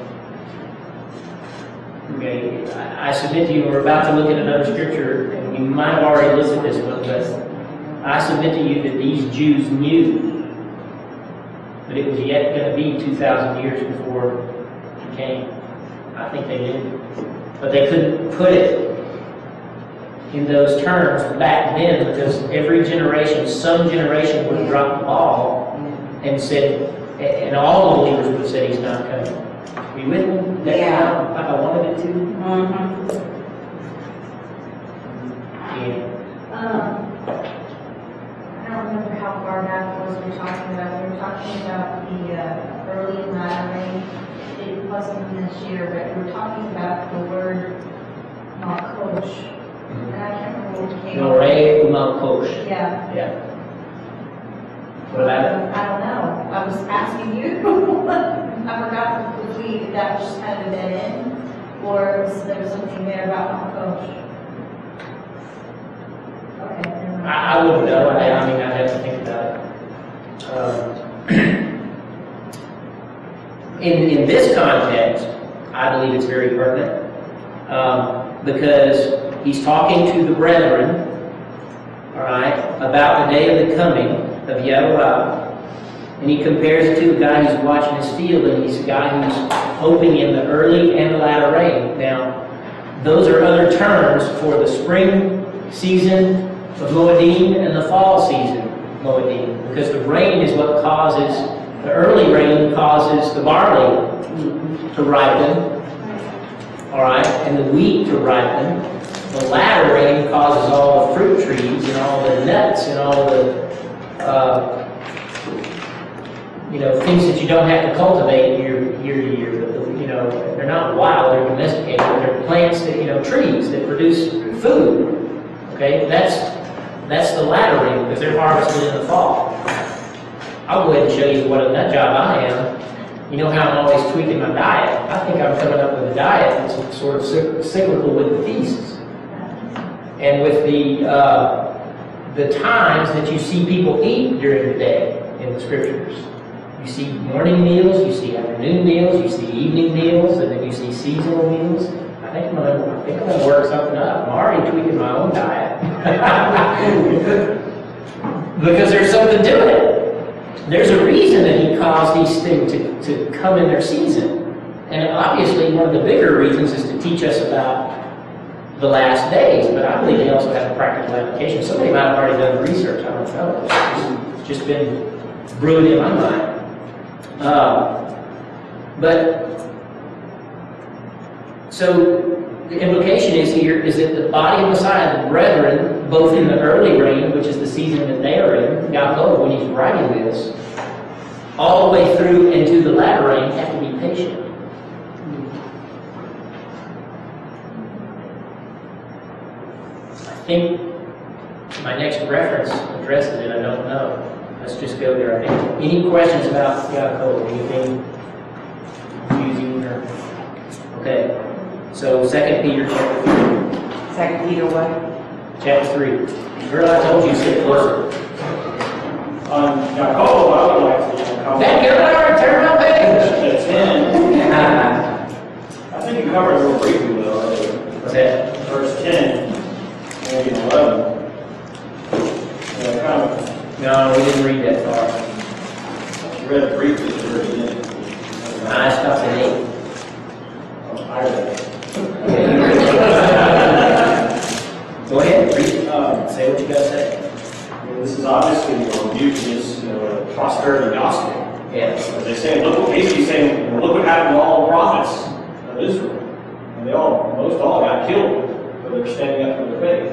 Okay, I submit to you, we're about to look at another scripture, and we might have already looked at this one, but I submit to you that these Jews knew that it was yet going to be 2,000 years before he came. I think they knew. But they couldn't put it in those terms back then because every generation, some generation would have dropped the ball and said, and all the believers would have said he's not coming. Are you with me? That Yeah. like I wanted it to? Mm-hmm. Yeah. I don't remember how far back it was we were talking about. We were talking about the early and latter rain. It wasn't this year, but we were talking about the word malkosh. And I can't remember what came up. of Mount Kosh. Yeah. Yeah. What about it? I don't know. I was asking you. I forgot if that was just kind of a dead end, or was there something there about Mount Kosh? Okay. never mind. I wouldn't know. I mean, I'd have to think about it. In this context, I believe it's very pertinent because he's talking to the brethren, all right, about the day of the coming of Yahuwah, and he compares it to a guy who's watching his field, and he's a guy who's hoping in the early and the latter rain. Now, those are other terms for the spring season of Moedim and the fall season of Moedim, because the rain is what causes, the early rain causes the barley to ripen, all right, and the wheat to ripen. The latter rain causes all the fruit trees and all the nuts and all the things that you don't have to cultivate year to year. They're not wild, they're domesticated. They're plants that, trees that produce food. Okay, that's the latter rain because they're harvested in the fall. I'll go ahead and show you what a nut job I am. You know how I'm always tweaking my diet. I think I'm coming up with a diet that's sort of cyclical with the feasts. And with the times that you see people eat during the day in the scriptures. You see morning meals, you see afternoon meals, you see evening meals, and then you see seasonal meals. I think I'm gonna work something up. I'm already tweaking my own diet. Because there's something to it. There's a reason that he caused these things to come in their season. And obviously one of the bigger reasons is to teach us about the last days, but I believe they also have a practical application. Somebody might have already done the research, I don't know. It's just been brewed in my mind. So the implication is here is that the body of Messiah, the brethren, both in the early reign, which is the season that they are in, Yaakov, when he's writing this, all the way through into the latter reign, have to be patient. I think my next reference addresses it, I don't know. Let's just go there, I think. Any questions about Yaakov? Anything confusing or? Okay. So 2 Peter chapter 3. 2 Peter what? Chapter 3. Girl, I told you to sit closer. On Yaakov, I would like to comment. That girl, turn my page. It's 10. I think you covered it a little briefly with already. What's that? Verse 10, maybe 11. Kind of No, we didn't read that far. read it briefly at the very beginning. I stopped at 8. I read it. Go ahead, read it. Say what you got to say. This is obviously a rebuke against prosperity gospel. Yeah. As they say, look what basically saying, look what happened to all the prophets of Israel. And they most all got killed for their standing up for their faith.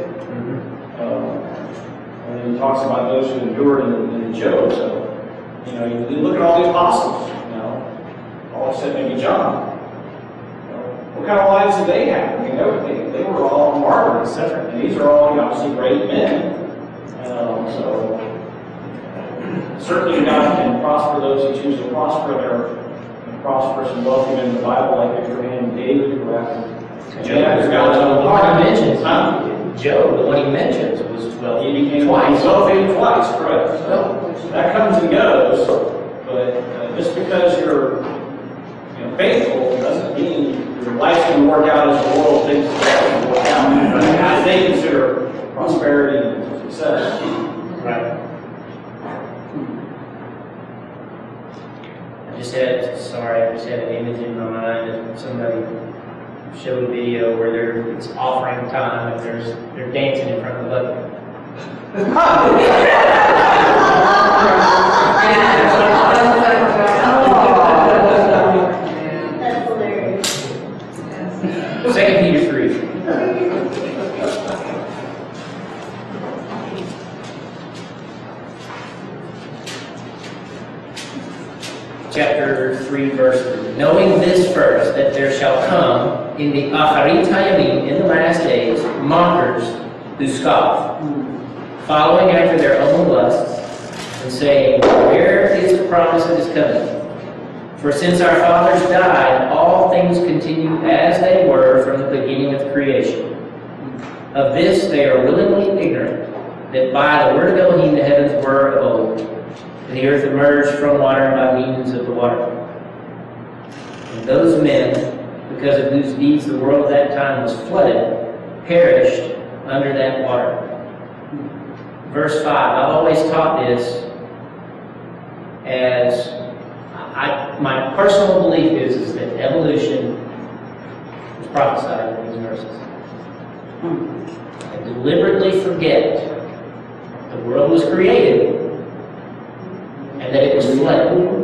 And then he talks about those who endured in Job. So, you look at all the apostles, all except maybe John. What kind of lives did they have? I mean, they were all martyred, etc. And these are all obviously great men. So certainly God can prosper those who choose to prosper. They're prosperous and wealthy men in the Bible, like Abraham and David, who after God's own heart. Job, the one he mentions, was wealthy. He became twice. wealthy twice, correct. So that comes and goes, but just because you're faithful doesn't mean your life's going to work out as the world thinks it's going to work out. As they consider prosperity and success. Right. I just had an image in my mind that somebody showed a video where it's offering time and they're dancing in front of the bucket. That's hilarious. 2 Peter 3. Chapter 3, verse 3. Knowing this first, that there shall come in the Acharit Hayamim, in the last days, mockers who scoff, following after their own lusts, and saying, where is the promise that is coming? For since our fathers died, all things continue as they were from the beginning of creation. Of this they are willingly ignorant, that by the word of Elohim the heavens were of old, and the earth emerged from water by means of the water. And those men, because of whose deeds the world at that time was flooded, perished under that water. Verse 5, I've always taught this as, my personal belief is that evolution was prophesied in these verses. I deliberately forget the world was created and that it was flooded.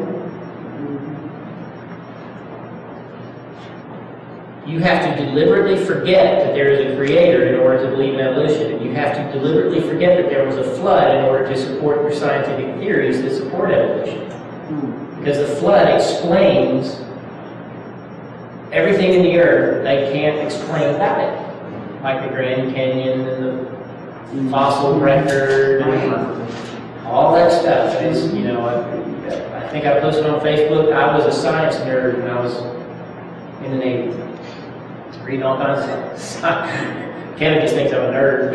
You have to deliberately forget that there is a creator in order to believe in evolution. And you have to deliberately forget that there was a flood in order to support your scientific theories that support evolution. Because the flood explains everything in the earth they can't explain about it. Like the Grand Canyon and the fossil record and all that stuff. And it's, you know, I think I posted on Facebook, I was a science nerd when I was in the Navy. Reading all kinds of stuff. Kevin just thinks I'm a nerd.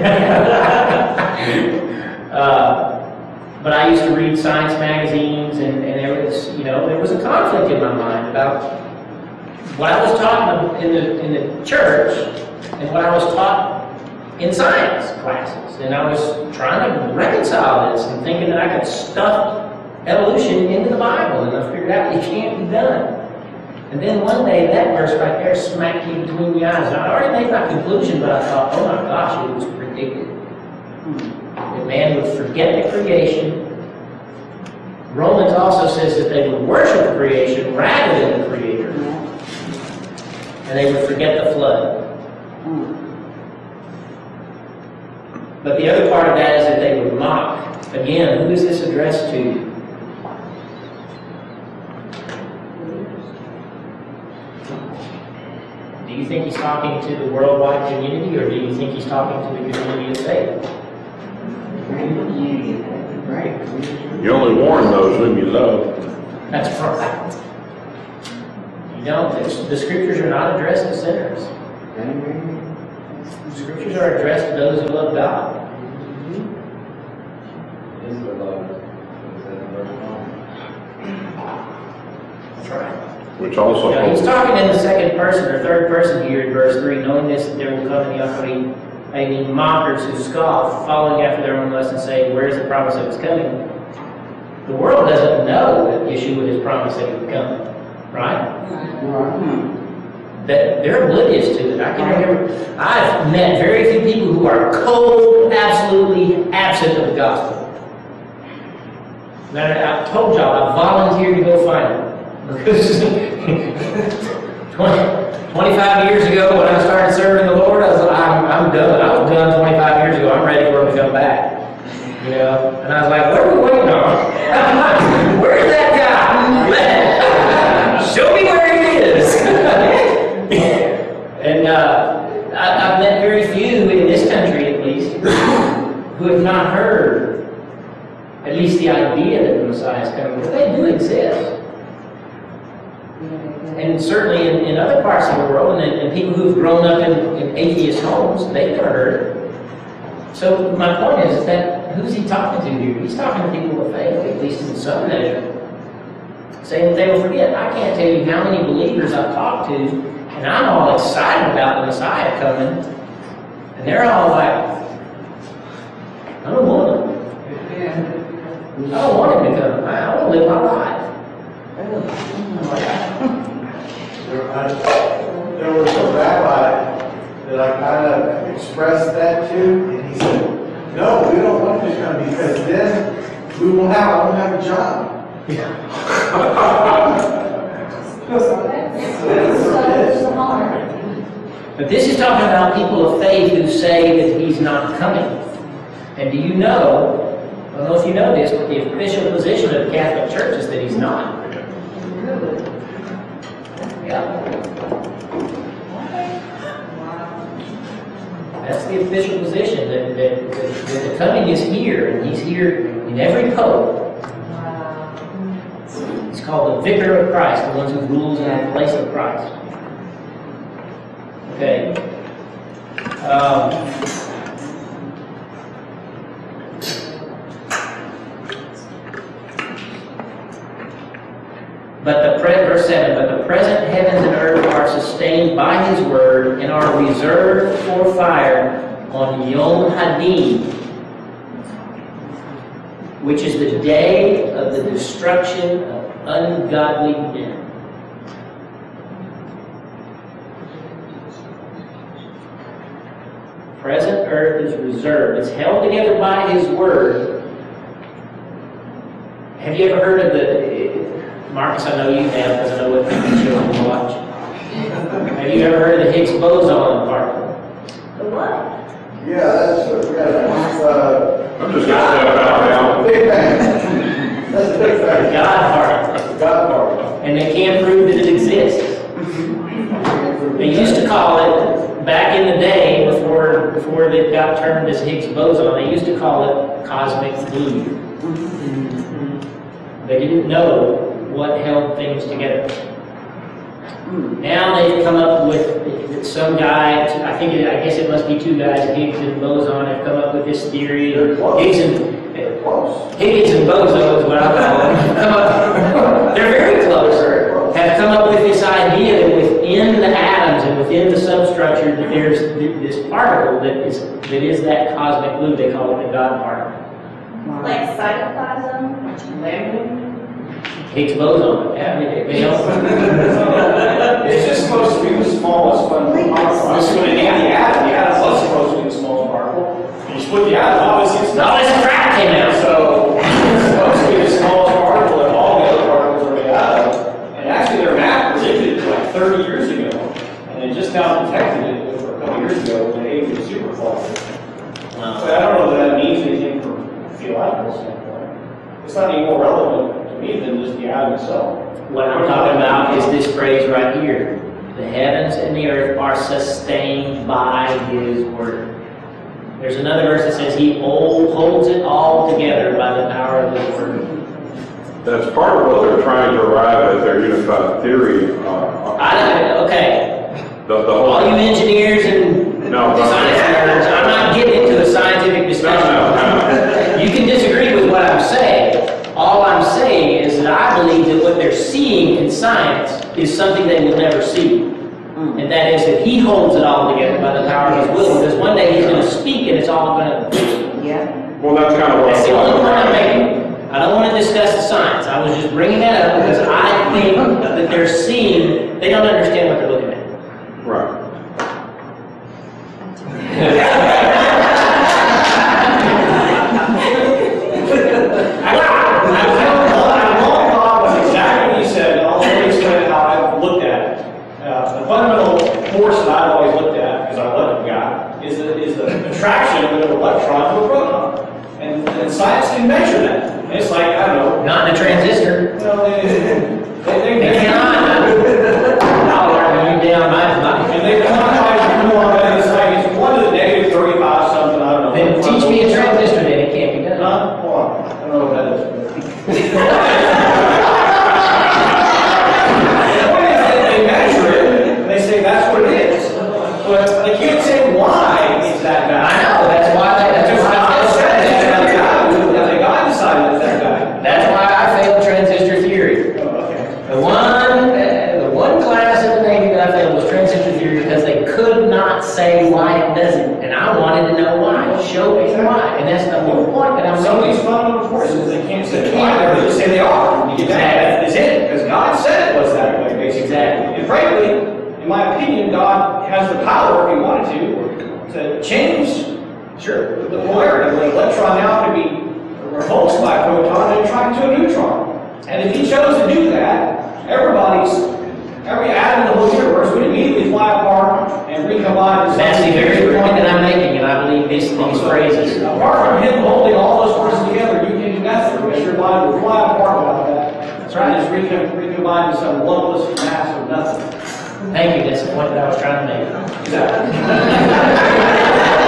But I used to read science magazines, and there was, you know, there was a conflict in my mind about what I was taught in the church and what I was taught in science classes. And I was trying to reconcile this and thinking that I could stuff evolution into the Bible, and I figured out it can't be done. And then one day, that verse right there smacked me between the eyes. And I already made my conclusion, but I thought, oh my gosh, it was predicted. That man would forget the creation. Romans also says that they would worship the creation rather than the Creator. And they would forget the flood. But the other part of that is that they would mock. Again, who is this addressed to? Do you think he's talking to the worldwide community, or do you think he's talking to the community of faith? Right. You only warn those whom you love. That's right. You don't. The scriptures are not addressed to sinners. The scriptures are addressed to those who love God. Is the love. That's right. Which also... Now, he's talking in the second person or third person here in verse 3, knowing this, that there will come in the Yahweh I mean, mockers who scoff, following after their own lust and say, where's the promise that was coming? The world doesn't know that Yeshua has promised that he would come, right? That they're oblivious to it. I can remember, I've met very few people who are cold, absolutely absent of the gospel. And I told y'all, I volunteered to go find them. Because 25 years ago, when I started serving the Lord, I was like, I'm done. I was done 25 years ago. I'm ready for him to come back. You know? And I was like, what are we waiting on? Where's that guy? Show me where he is. And I've met very few, in this country at least, who have not heard at least the idea that the Messiah is coming. But they do exist. And certainly in other parts of the world, and people who've grown up in atheist homes, they've never heard it. So my point is that who's he talking to here? He's talking to people of faith, at least in some measure, saying that they will forget. I can't tell you how many believers I've talked to, and I'm all excited about the Messiah coming, and they're all like, I don't want him. I don't want him to come. I want to live my life. There was a rabbi that I kind of expressed that to, and he said, no, we don't want him to come because then I won't have a job. But this is talking about people of faith who say that he's not coming. And do you know, I don't know if you know this, but the official position of the Catholic Church is that he's not. Yeah. That's the official position, that the coming is here, and he's here in every pope. It's called the vicar of Christ, the ones who rules in the place of Christ. Okay. Verse 7, but the present heavens and earth are sustained by his word and are reserved for fire on Yom Hadin, which is the day of the destruction of ungodly men. Present earth is reserved. It's held together by his word. Have you ever heard of Marcus, I know you have, because I know what TV shows you watch. Have you ever heard of the Higgs boson particle? The what? Yeah, that's, I'm just gonna step out now. big bang. That's a big The bang. God particle. God part. And they can't prove that it exists. They used to call it, back in the day, before it got termed as Higgs boson, they used to call it cosmic glue. They didn't know what held things together. Now they've come up with, some guy, I guess it must be two guys, Higgs and boson, have come up with this theory. Higgs and boson is what I call them. They're very close. Have come up with this idea that within the atoms and within the substructure that there's this particle that is that cosmic glue. They call it the God particle. Like cytoplasm? Higgs boson. Yeah, they don't. It's just supposed to be the smallest fundamental particle. It's going to name the atom. The atom was supposed to be the smallest particle. You split the atom, obviously it's All not. this crap came out. So it's supposed to be the smallest particle that all the other particles are made out of. And actually their map predicted it like 30 years ago. And they just now detected it a couple years ago with the age of supercluster. So I don't know if that means anything from a theological standpoint. It's not any more relevant to me than just the atom itself. What I'm talking about is this phrase right here. The heavens and the earth are sustained by his word. There's another verse that says he holds it all together by the power of his word. That's part of what they're trying to arrive at their unified theory. Okay. The whole. All you engineers and No, science nerds, I'm not getting into a scientific discussion. No. You can disagree with what I'm saying. All I'm saying is that I believe that what they're seeing in science is something they will never see. And that is that he holds it all together by the power of his will, because one day he's going to speak and it's all going to... Yeah. Well, that's kind of what That's the I'm only talking point I'm about. making. I don't want to discuss the science. I was just bringing that up because I think that they're seeing, they don't understand what they're looking at. Right. I won't thought was exactly what you said, and I'll only explain how I've looked at it. The fundamental force that I've always looked at, because I'm an electrical guy, is the attraction of an electron to a proton. And science can measure that. And it's like, I don't know. Not in a transistor. Well, they cannot. I'll argue you down my And they quantize it more, and it's like, it's 1 to the negative 35 something, I don't know. Then teach me a transistor, then it can't be done. Huh? Hold on. I don't know what that is. The point is that they measure it, and they say that's what it is. But they can't say why it's that guy. I know, that's why Because God said it's that guy. God decided it's that guy. That's why I failed transistor theory. Oh, okay. The one class in the Navy that I failed was transistor theory because they could not say why it doesn't. And I wanted to know why. Show me why. And that's the whole point that I'm Some of these making. fundamental forces, they can't say why, they just say they are. You get that, that's it. Because God said it was that way, basically. Exactly. And frankly, in my opinion, God has the power, if he wanted to change the polarity. The electron now can be repulsed by a proton and attracted to a neutron. And if he chose to do that, every atom in the whole universe would immediately fly apart and recombine. That's the very point that I'm making, and I believe these phrases. Apart from him holding all those forces together, you can do nothing, because your body will fly apart without that. That's right. And just recombine to some loveless mass of nothing. Thank you, that's the point that I was trying to make. Exactly.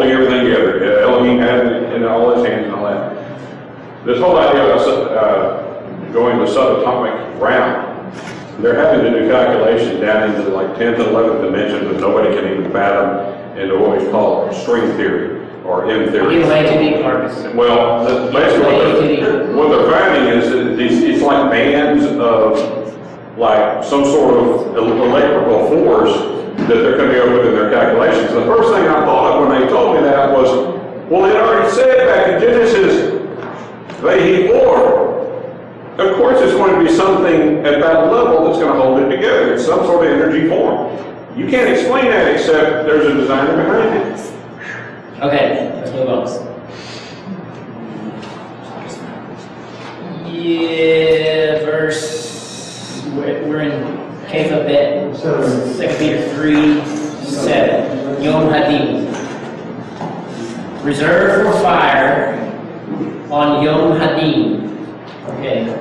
holding everything together. Elohim had it in all his hands and all that. This whole idea of going to subatomic round, they're having to do calculations down into like 10th and 11th dimensions that nobody can even fathom into what we call string theory or M theory. You're way too deep, Marcus. Well, basically what they're finding is that it's like bands of like some sort of electrical force that they're coming up with in their calculations. The first thing I thought of when they told me that was, well, it already said back in Genesis, Vehi Or. Of course, it's going to be something at that level that's going to hold it together. It's some sort of energy form. You can't explain that except there's a designer behind it. Okay, let's move on. Yeah, we're in Kepha Bet, 2 Peter 3:7. Yom Hadin. Reserved for fire on Yom Hadin. Okay.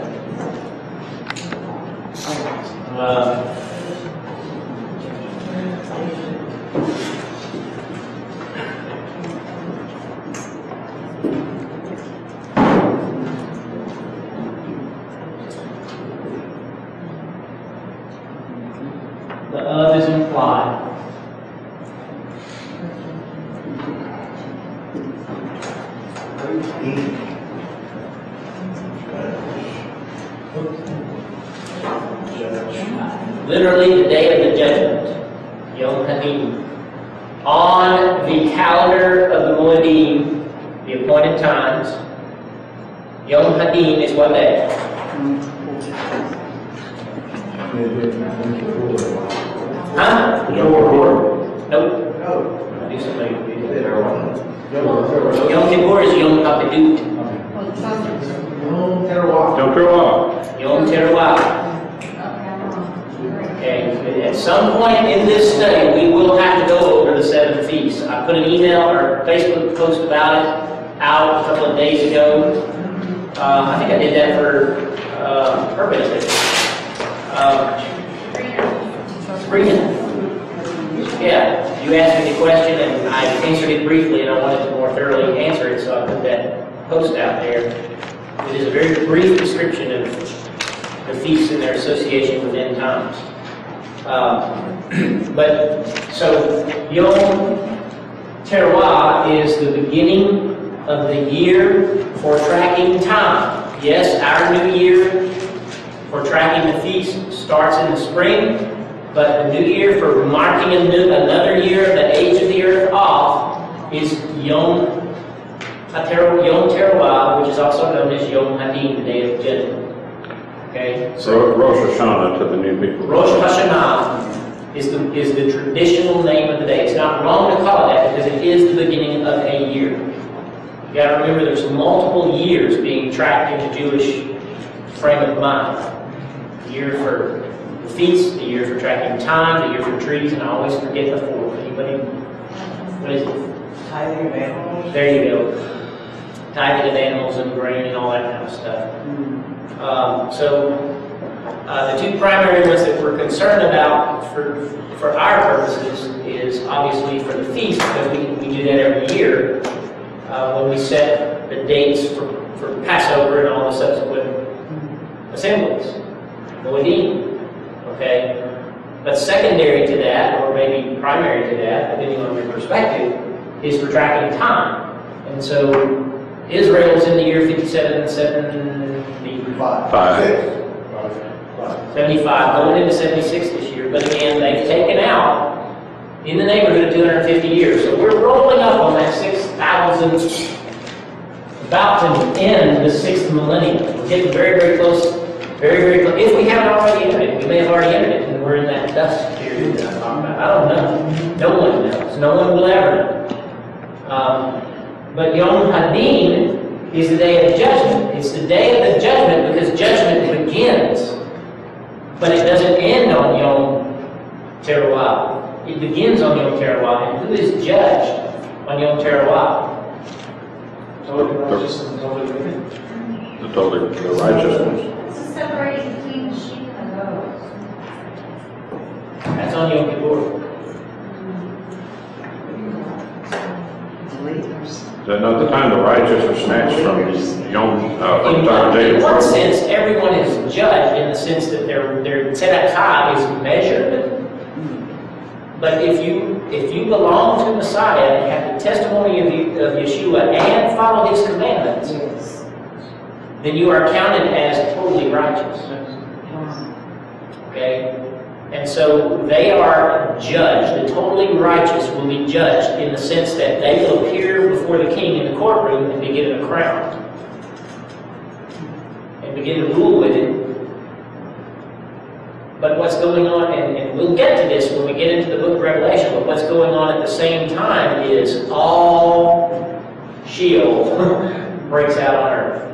The of is implied. Literally the day of the judgment, Yom Hadin. On the calendar of the Moedim, the appointed times, Yom Hadin is what day? Huh? Nope. I do something. Yom Kippur is Yom Kapidut. Don't throw off. Yom Teruah. Okay, at some point in this study, we will have to go over the 7 feasts. I put an email or Facebook post about it out a couple of days ago. I think I did that for her benefit. Sabrina. Yeah, you asked me the question and I answered it briefly and I wanted to more thoroughly answer it, so I put that post out there. It is a very brief description of the feasts and their association with end times. So Yom Teruah is the beginning of the year for tracking time. Yes, our new year for tracking the feast starts in the spring, but the new year for marking another year of the age of the earth off is Yom Teruah, which is also known as Yom Hadin, the day of judgment. Okay, So Rosh Hashanah to the new people. Rosh Hashanah is the traditional name of the day. It's not wrong to call it that because it is the beginning of a year. You got to remember there's multiple years being tracked in the Jewish frame of mind. The year for the feast, the year for tracking time, the year for trees, and I always forget the 4th. Anybody? What is it? Tithing of animals. There you go. Tithing of animals and grain and all that kind of stuff. The 2 primary ones that we're concerned about for our purposes is obviously for the feast, because we do that every year when we set the dates for Passover and all the subsequent assemblies. Moedim. Okay? But secondary to that, or maybe primary to that, depending on your perspective, is for tracking time. And so Israel's in the year 75, going into 76 this year. But again, they've taken out in the neighborhood of 250 years. So we're rolling up on that 6,000, about to end the 6th millennium. We're getting very, very close. Very, very close. If we haven't already entered it, we may have already entered it, and we're in that dust period that I'm talking about. I don't know. No one knows. No one will ever know. But Yom Hadin is the day of judgment. It's the day of the judgment because judgment begins. But it doesn't end on Yom Teruah. It begins on Yom Teruah. And who is judged on Yom Teruah? Totally righteous and totally wicked. The righteous ones. What's the separation between the sheep and the goats? That's on Yom Kippur. Not the time the righteous are snatched from Yom, from In the time of in David. one sense, everyone is judged in the sense that their tzedakah is measured. But if you belong to Messiah and have the testimony of Yeshua and follow His commandments, Yes. then you are counted as totally righteous. Okay? And so they are judged. The totally righteous will be judged in the sense that they will appear before the king in the courtroom and be given a crown. And begin to rule with it. But what's going on, and we'll get to this when we get into the book of Revelation, but what's going on at the same time is all Sheol breaks out on earth.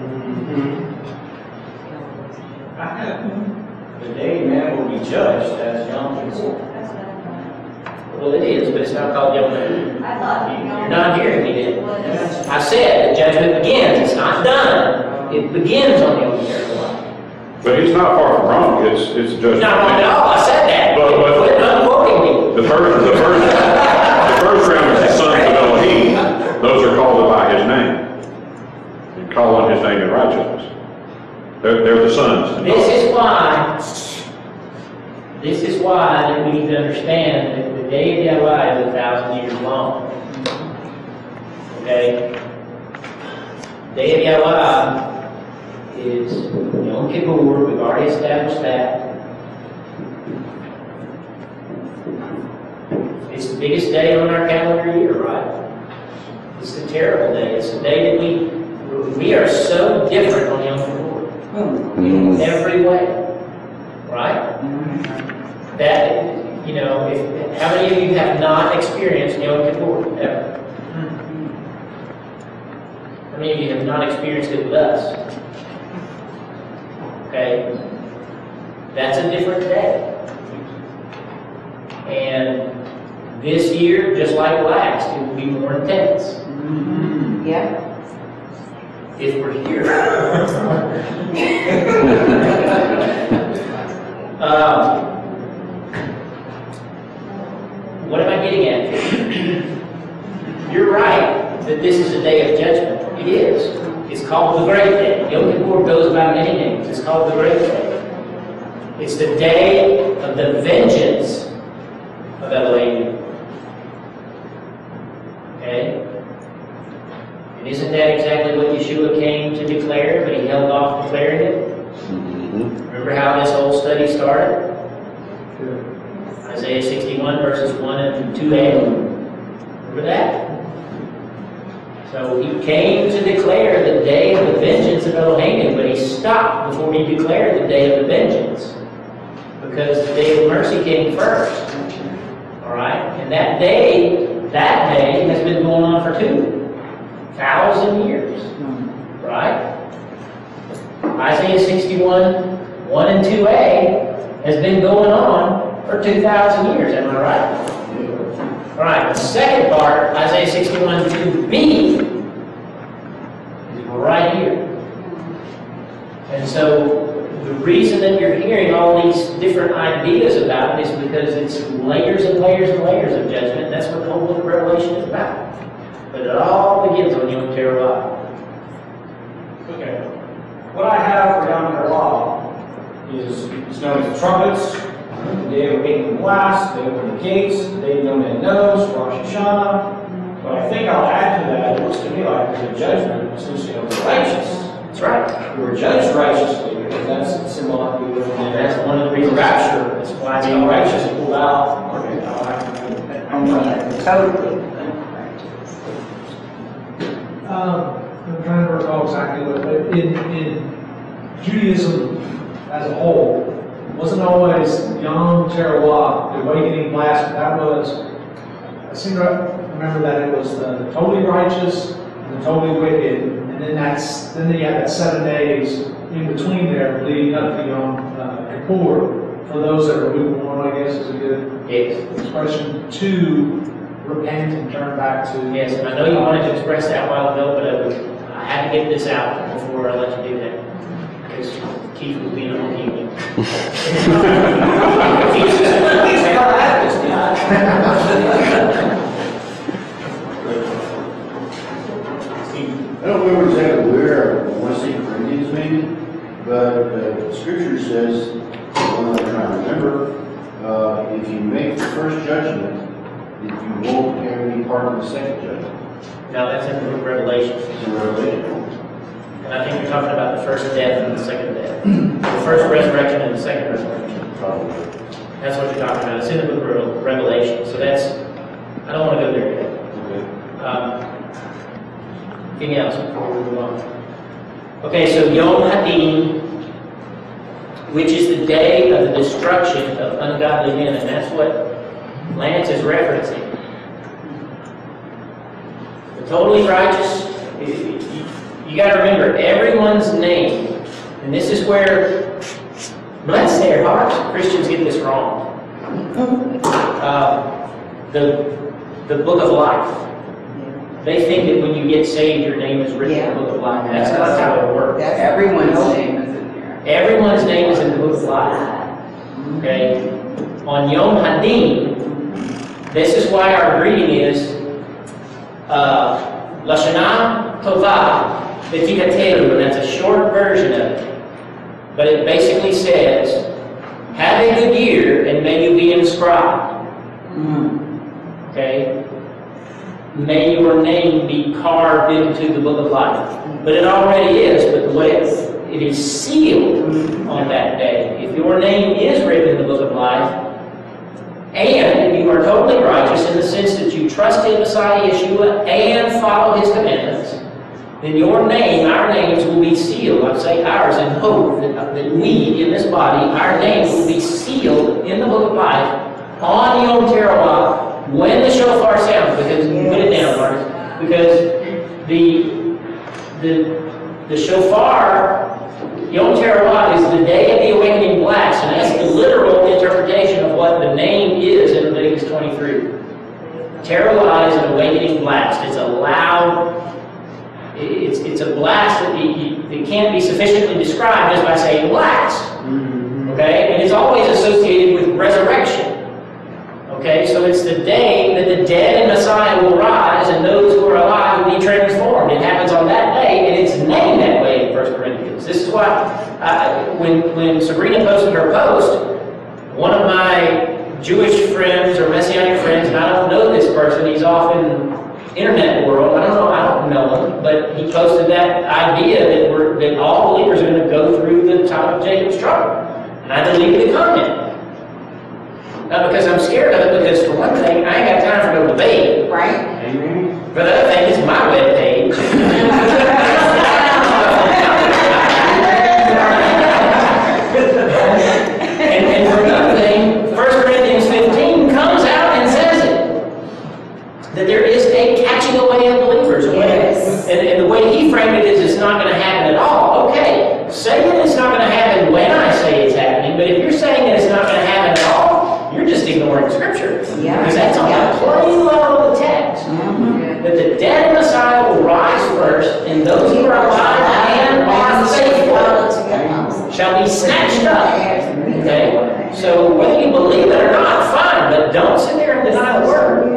The day man will be judged as Yom Kippur. That's what I thought. Well, it is, but it's not called Yom Kippur. I thought, you know. You're not hearing me then. Was, I said the judgment begins. It's not done. It begins on Yom Kippur. But he's not far from wrong. It's a judgment. Not wrong at all. I said that. But- Quit unquoting me. The first round is the sons of Elohim. Those are called by his name. And call on his name in righteousness. They're the sons. This is why that we need to understand that the day of Yahweh is 1,000 years long. Okay? The day of Yahweh is Yom Kippur. We've already established that. It's the biggest day on our calendar year, right? It's the terrible day. It's the day that we are so different on Yom Kippur. In every way. Right? That, you know, how many of you have not experienced Yom Kippur ever? How many of you have not experienced it with us? Okay? That's a different day. And this year, just like last, it will be more intense. Yeah. If we're here. What am I getting at? You're right that this is a day of judgment. It is. It's called the Great Day. Yom Kippur goes by many names. It's called the Great Day. It's the day of the vengeance of Elohim. Okay? And isn't that exactly what Yeshua came to declare, but he held off declaring it? Remember how this whole study started? Isaiah 61 verses 1 and 2a. Remember that? So he came to declare the day of the vengeance of Elohim, but he stopped before he declared the day of the vengeance. Because the day of mercy came first. Alright? And that day has been going on for 2,000 years. Right? Isaiah 61, 1 and 2a has been going on for 2,000 years. Am I right? All right, the second part, Isaiah 61, 2b, is right here. And so the reason that you're hearing all these different ideas about it is because it's layers and layers and layers of judgment. That's what the whole book of Revelation is about. But it all begins on Yom Teruah. Okay. What I have for Yom Kippur is it's known as the trumpets, the day of opening the glass, the day of opening the gates, the day no man knows, Rosh Hashanah. But I think I'll add to that, it looks to me like there's a judgment associated with the righteous. That's right. We were judged righteously because that's symbolically within And that's one of the reasons. rapture. That's why it's Being called righteous is pulled out. Okay, I'll have to. Totally. I'm trying to recall exactly what, but in Judaism as a whole, wasn't always Yom Teruah, the awakening blast, that was, I seem to remember that it was the totally righteous and the totally wicked, and then you had that 7 days in between there leading up to Yom Kippur, for those that are lukewarm, I guess is a good expression, to repent and turn back to. Yes, and I know you wanted to express that a while ago, but I had to get this out before I let you do that. Because Keith was being on you. remember exactly where I want to say Corinthians maybe, but Scripture says, one I'm trying to remember, if you make the first judgment, that you won't have any part in the second judgment. No, that's in the book of Revelation. It's in Revelation. And I think you're talking about the first death and the second death. The first resurrection and the second resurrection. Probably. That's what you're talking about. It's in the book of Revelation. So that's, I don't want to go there yet. Anything else before we move on? Okay, so Yom Hadin, which is the day of the destruction of ungodly men, and that's what Lance is referencing. The totally righteous, you got to remember everyone's name, and this is where, bless their hearts, Christians get this wrong. The book of life. They think that when you get saved, your name is written in the book of life. That's not how it works. Everyone's name is in there. Everyone's name is in the book of life. Okay? On Yom Hadin, this is why our greeting is Lashana Tova V'Tikatelu, and that's a short version of it. But it basically says, have a good year and may you be inscribed. Okay? May your name be carved into the book of life. But it already is, but the way it is sealed on that day. If your name is written in the book of life, and you are totally righteous in the sense that you trust in Messiah Yeshua and follow His commandments, then your name, our names will be sealed. I say ours in hope that we in this body, our names will be sealed in the book of life on Yom Teruah when the shofar sounds. Because put it down, Marcus. Because the shofar, Yom Teruah, is the day of the awakening blast, and that's the literal interpretation of what the name is in Leviticus 23. Teruah is an awakening blast. It's a loud, it's a blast that it can't be sufficiently described just by saying blast. Okay? And it's always associated with resurrection. Okay? So it's the day that the dead in Messiah will rise and those who are alive will be transformed. It happens on that day, and it's named that way in 1 Corinthians. This is why when Sabrina posted her post, one of my Jewish friends or Messianic friends, and I don't know this person, he's off in internet world, I don't know him, but he posted that idea that all believers are going to go through the time of Jacob's trouble. And I deleted the comment. Not because I'm scared of it, because for one thing, I ain't got time for no debate. Right? For the other thing, it's my webpage. and for another thing, 1 Corinthians 15 comes out and says it. That there is a catching away of believers. Yes. And the way he framed it is it's not going to happen at all. Okay, saying it's not going to happen when I say it's happening, but if you're saying that it's not going to happen at all, you're just ignoring Scripture. Yeah. Because that's on the plain level of the text. That the dead in Messiah will rise first, and those who are alive and are faithful shall be snatched up. Okay? So whether you believe it or not, fine, but don't sit there and deny the word.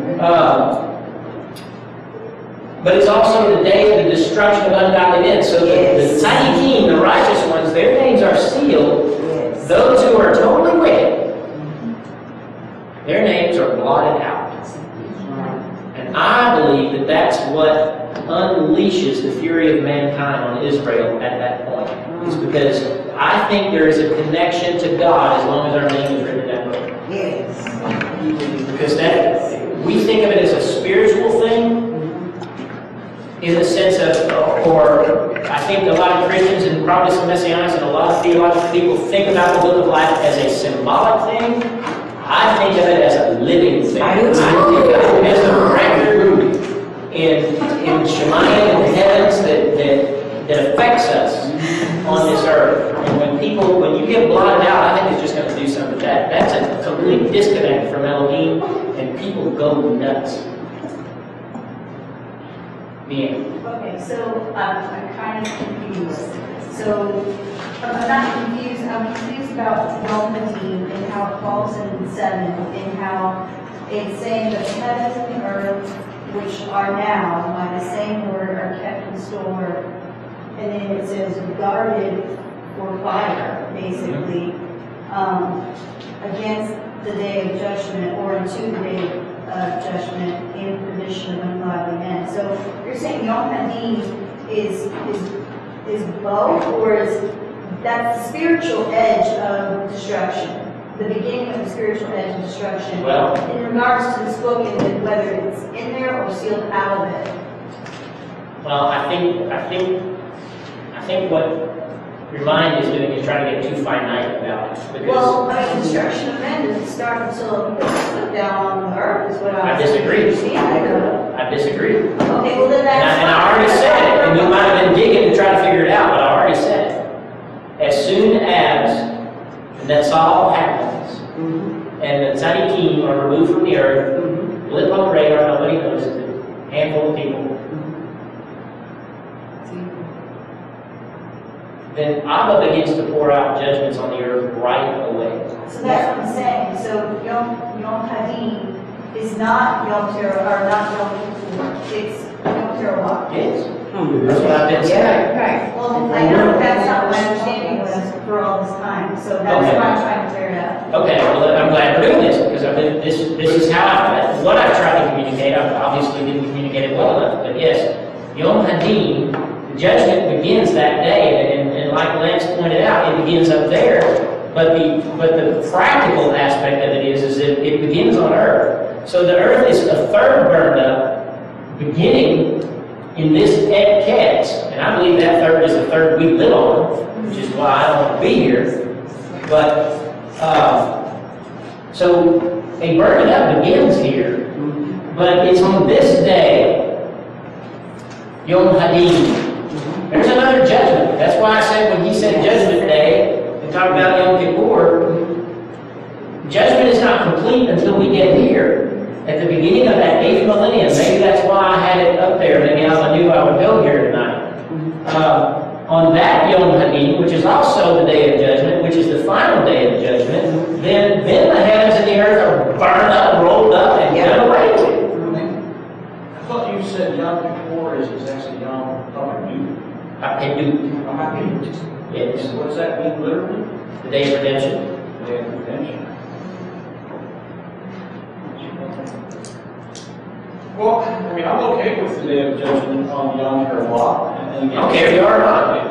But it's also the day of the destruction of ungodly men. So the tzaddikim, the righteous ones, their names are sealed. Yes. Those who are totally wicked, their names are blotted out. And I believe that that's what unleashes the fury of mankind on Israel at that point. It's because I think there is a connection to God as long as our name is written in that book. Yes. Because we think of it as a spiritual thing, in the sense of, or I think a lot of Christians and probably some Messianics and a lot of theological people think about the book of life as a symbolic thing. I think of it as a living thing. I think of it as a record in Shemayim in the heavens that affects us on this earth. And when you get blotted out, I think it's just going to do something with that. That's a complete disconnect from Elohim, and people go nuts. Yeah. Okay, so I'm kind of confused. So I'm not confused. I'm confused about Yom Hadin and how it falls in 7 and how it's saying that the heavens and the earth, which are now by the same word, are kept in the store, and then it says guarded for fire, basically, against the day of judgment or into the day of judgment in perdition of ungodly men. So you're saying Yom Hadin is both, or is that's the spiritual edge of destruction? The beginning of the spiritual edge of destruction. Well, in regards to the spoken, whether it's in there or sealed out of it. well, I think what your mind is doing is trying to get too finite about it. Because Well, I mean, destruction of men doesn't start until he puts foot down on the earth, is what I disagree. I disagree. Okay, well then that's. And I already said it, and you might have been digging to try to figure it out, but I already said it. As soon as, and that's all happens, and the tzaddikim are removed from the earth, blip on the radar, nobody notices it, handful of people, then Abba begins to pour out judgments on the earth right away. So that's what I'm saying, so Yom Hadin is not Yom Teruah, or not Yom Kippur, it's Yom Teruah. Yes. That's what I've been saying. Right, well, I know that's not my understanding was for all this time, so that's Okay. why I'm trying to clear it up. Okay, well, I'm glad we're doing this, because this is how what I've tried to communicate. I obviously didn't communicate it well enough, but yes, Yom Hadin, the judgment begins that day, and like Lance pointed out, it begins up there, but the practical aspect of it is that it begins on earth. So the earth is a third burned up, beginning in this Ed Katz, and I believe that third is the third we live on, which is why I don't want to be here. But so a burning up begins here, but it's on this day, Yom Hadin. There's another judgment. That's why I said when he said Judgment Day and talked about Yom Kippur, judgment is not complete until we get here. At the beginning of that 8th millennium, maybe that's why I had it up there. Maybe I knew I would go here tonight. On that Yom Hadin, which is also the day of judgment, which is the final day of judgment, then the heavens and the earth are burned up, rolled up, and done away with. I thought you said Yom Kippur is actually Yom Hadin. Yes. What does that mean literally? The day of redemption. The day of redemption. Well, I mean, I'm okay with the day of judgment on Yom Teruah. And again, Okay, you are not.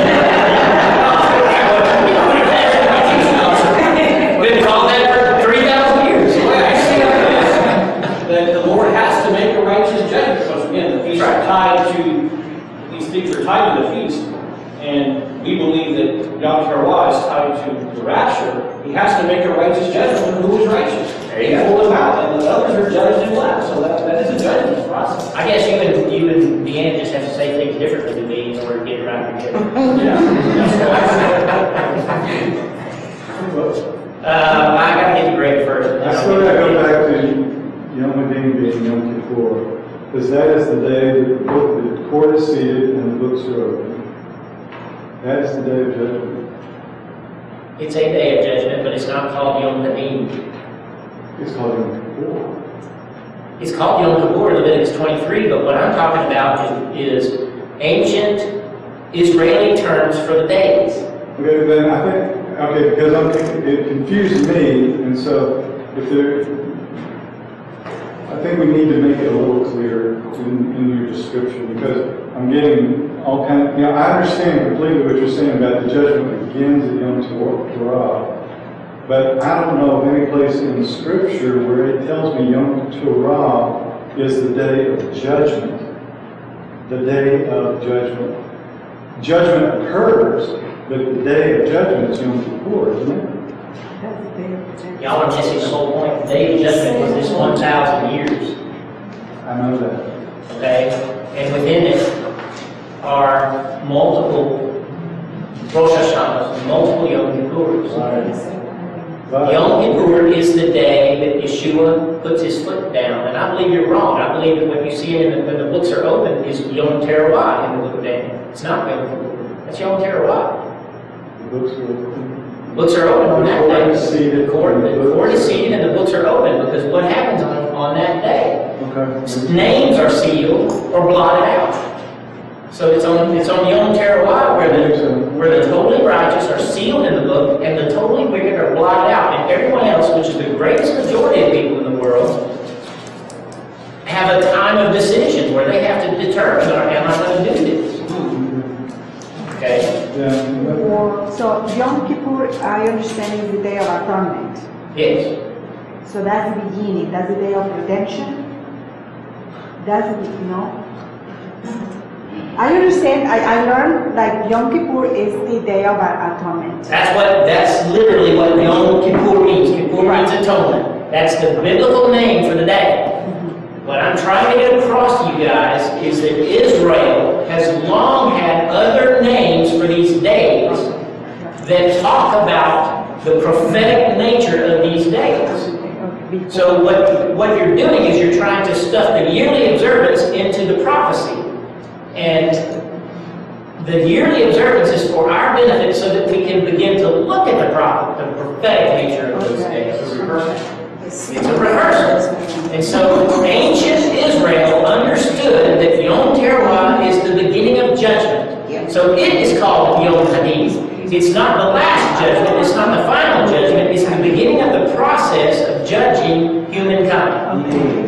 Been called that for 3,000 years. the way I see it is that the Lord has to make a righteous judgment, because again, the feasts are tied to, these things are tied to the feast. And we believe that Yom Teruah is tied to the rapture. He has to make a righteous judgment on who is righteous. There you go. Pull them out, and the others are judged and left. So that is a judgment process. I guess you and Deanna just have to say things differently to me in order to get it right together. I gotta get the grade first. I still gotta go back to Yom Hadin being Yom Kippur, because that is the day that the court is seated and the books are open. That is the day of judgment. It's a day of judgment, but it's not called Yom Hadin. It's called Yom Kippur. It's called Yom Kippur in Leviticus 23, but what I'm talking about is ancient Israeli terms for the days. Okay, then I think, okay, because it confused me, and so if there, I think we need to make it a little clearer in your description, because I'm getting all kind of, I understand completely what you're saying about the judgment begins at Yom Teruah, but I don't know of any place in Scripture where it tells me Yom Teruah is the day of judgment. The day of judgment. Judgment occurs, but the day of judgment is Yom Kippur, isn't it? Y'all are missing the whole point. The day of judgment was this 1,000 years. I know that. Okay? And within it are multiple Rosh Hashanahs, multiple Yom Kippurs. Yom Kippur is the day that Yeshua puts his foot down. And I believe you're wrong. I believe that what you see when the books are open is Yom Teruah in the book of Daniel. It's not Yom Kippur. That's Yom Teruah. The books are open. Books are open on that day. The court is seated and the books are open, because what happens on that day? Okay. Names are sealed or blotted out. So it's on Yom Teruah where the totally righteous are sealed in the book and the totally wicked are blotted out. And everyone else, which is the greatest majority of people in the world, have a time of decision where they have to determine, am I going to do this? Okay? So Yom Kippur, I understand, is the day of atonement. Yes. So that's the beginning, that's the day of redemption. That's the, I understand, I learned like Yom Kippur is the day of atonement. That's literally what Yom Kippur means. Kippur means atonement. That's the biblical name for the day. What I'm trying to get across to you guys is that Israel has long had other names for these days that talk about the prophetic nature of these days. So what you're doing is you're trying to stuff the yearly observance into the prophecy. And the yearly observance is for our benefit so that we can begin to look at the prophetic nature of those days. It's a rehearsal. And so ancient Israel understood that Yom Teruah is the beginning of judgment. So it is called Yom Hadid. It's not the last judgment, it's not the final judgment, it's the beginning of the process of judging humankind.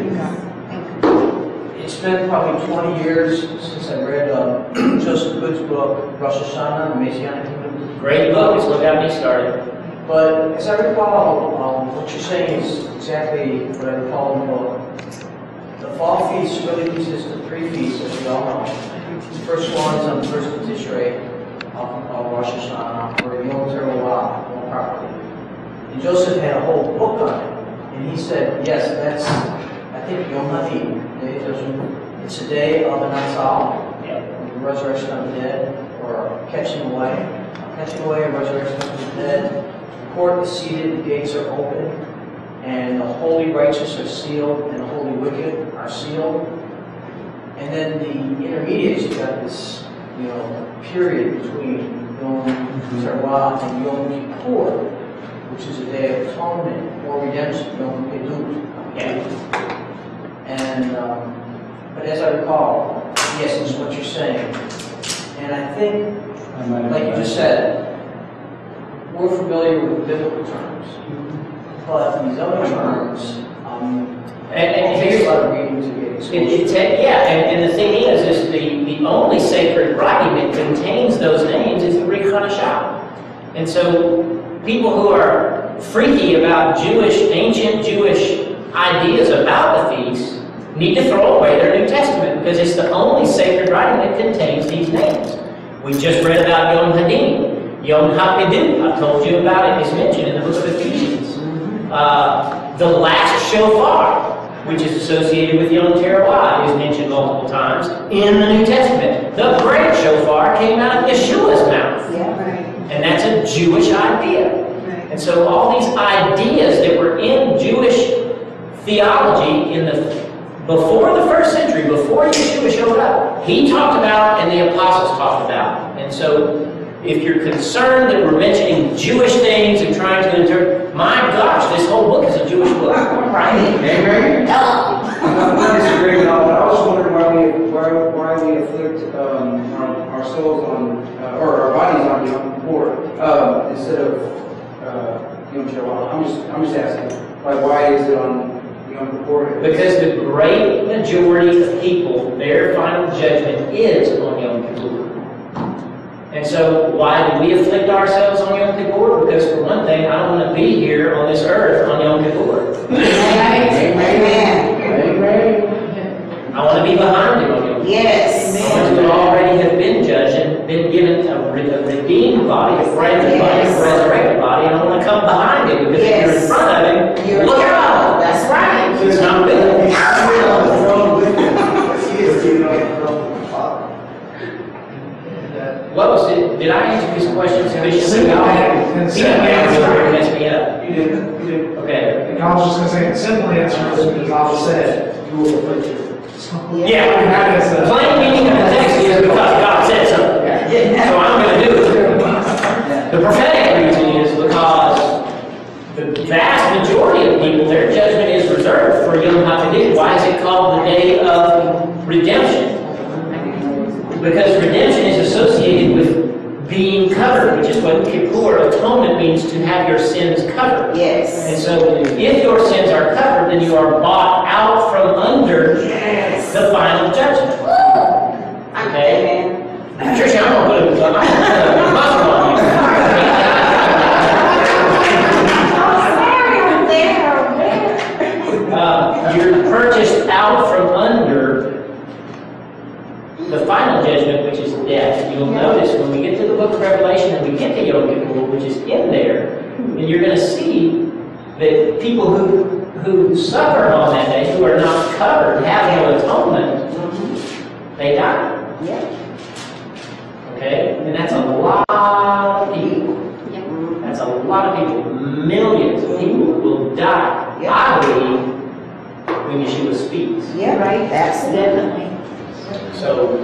It's been probably 20 years since I read Joseph Good's book, Rosh Hashanah, the Messianic Kingdom. Great book, it's what got me started. But as I recall, what you're saying is exactly what I recall in the book. The fall feast really consists of 3 feasts, as we all know. The first one is on the first of Tishrei, often called Rosh Hashanah, or Yom Teruah, more properly. And Joseph had a whole book on it, and he said, yes, that's, I think, Yom Hadid, Day of Judgment. It's a day of an Atzal, the resurrection of the dead, or catching away, and resurrection of the dead. The court is seated, the gates are open, and the holy righteous are sealed, and the holy wicked are sealed. And then the intermediates, you've got this, period between Yom Teruah and Yom Kippur, which is a day of atonement or redemption, Yom Kippur. And, but as I recall, yes, it's what you're saying. And I think, like you just said, we're familiar with biblical terms, but these other terms, it takes a lot of reading to get exposed. And the thing is the only sacred writing that contains those names is the Brit Hadashah. And so people who are freaky about ancient Jewish ideas about the feast need to throw away their New Testament because it's the only sacred writing that contains these names. We just read about Yom Hadid. Yom HaPidut, I told you about it, is mentioned in the book of Ephesians. The last shofar, which is associated with Yom Teruah, is mentioned multiple times in the New Testament. The great shofar came out of Yeshua's mouth. And that's a Jewish idea. And so all these ideas that were in Jewish theology before the first century, before Yeshua showed up, he talked about and the apostles talked about. And so if you're concerned that we're mentioning Jewish things and trying to interpret, my gosh, this whole book is a Jewish book. Right? Amen. I'm not disagreeing at all, but I was wondering why we afflict our souls on, or our bodies on Yom Kippur instead of Yom Teruah. I'm just asking, why is it on Yom Kippur? Because the great majority of people, their final judgment is on Yom Kippur. And so why do we afflict ourselves on Yom Kippur? Because for one thing, I don't want to be here on this earth on Yom Kippur. Amen. I want to be behind him on Yom Kippur. Yes. I want to already have been judged and been given a redeemed body, a brand new body, a resurrected body, and I want to come behind him because if you're in front of him, look out! That's right. It's not good. What was it? Did I answer his question sufficiently? He didn't mess me up. You did. Okay. And I was just going to say, the simple answer is because God said, you will afflict you. Yeah. The plain meaning of the text is because God said so. So I'm going to do it. The prophetic reason is because the vast majority of people, their judgment is reserved for Yom HaTadid. Why is it called the day of redemption? Because redemption is associated with being covered, which is what Kippur atonement means, to have your sins covered. Yes. And so if your sins are covered, then you are bought out from under the final judgment. Okay? Tricia, I'm going to put a muzzle on you. You're purchased out from under the final judgment, which is death. You'll notice when we get to the book of Revelation and we get to Yom Kippur, which is in there, and you're going to see that people who suffer on that day, who are not covered, have no atonement, they die. Okay? And that's a lot of people. That's a lot of people. Millions of people will die, I believe, when Yeshua speaks. Yeah, right, absolutely. So,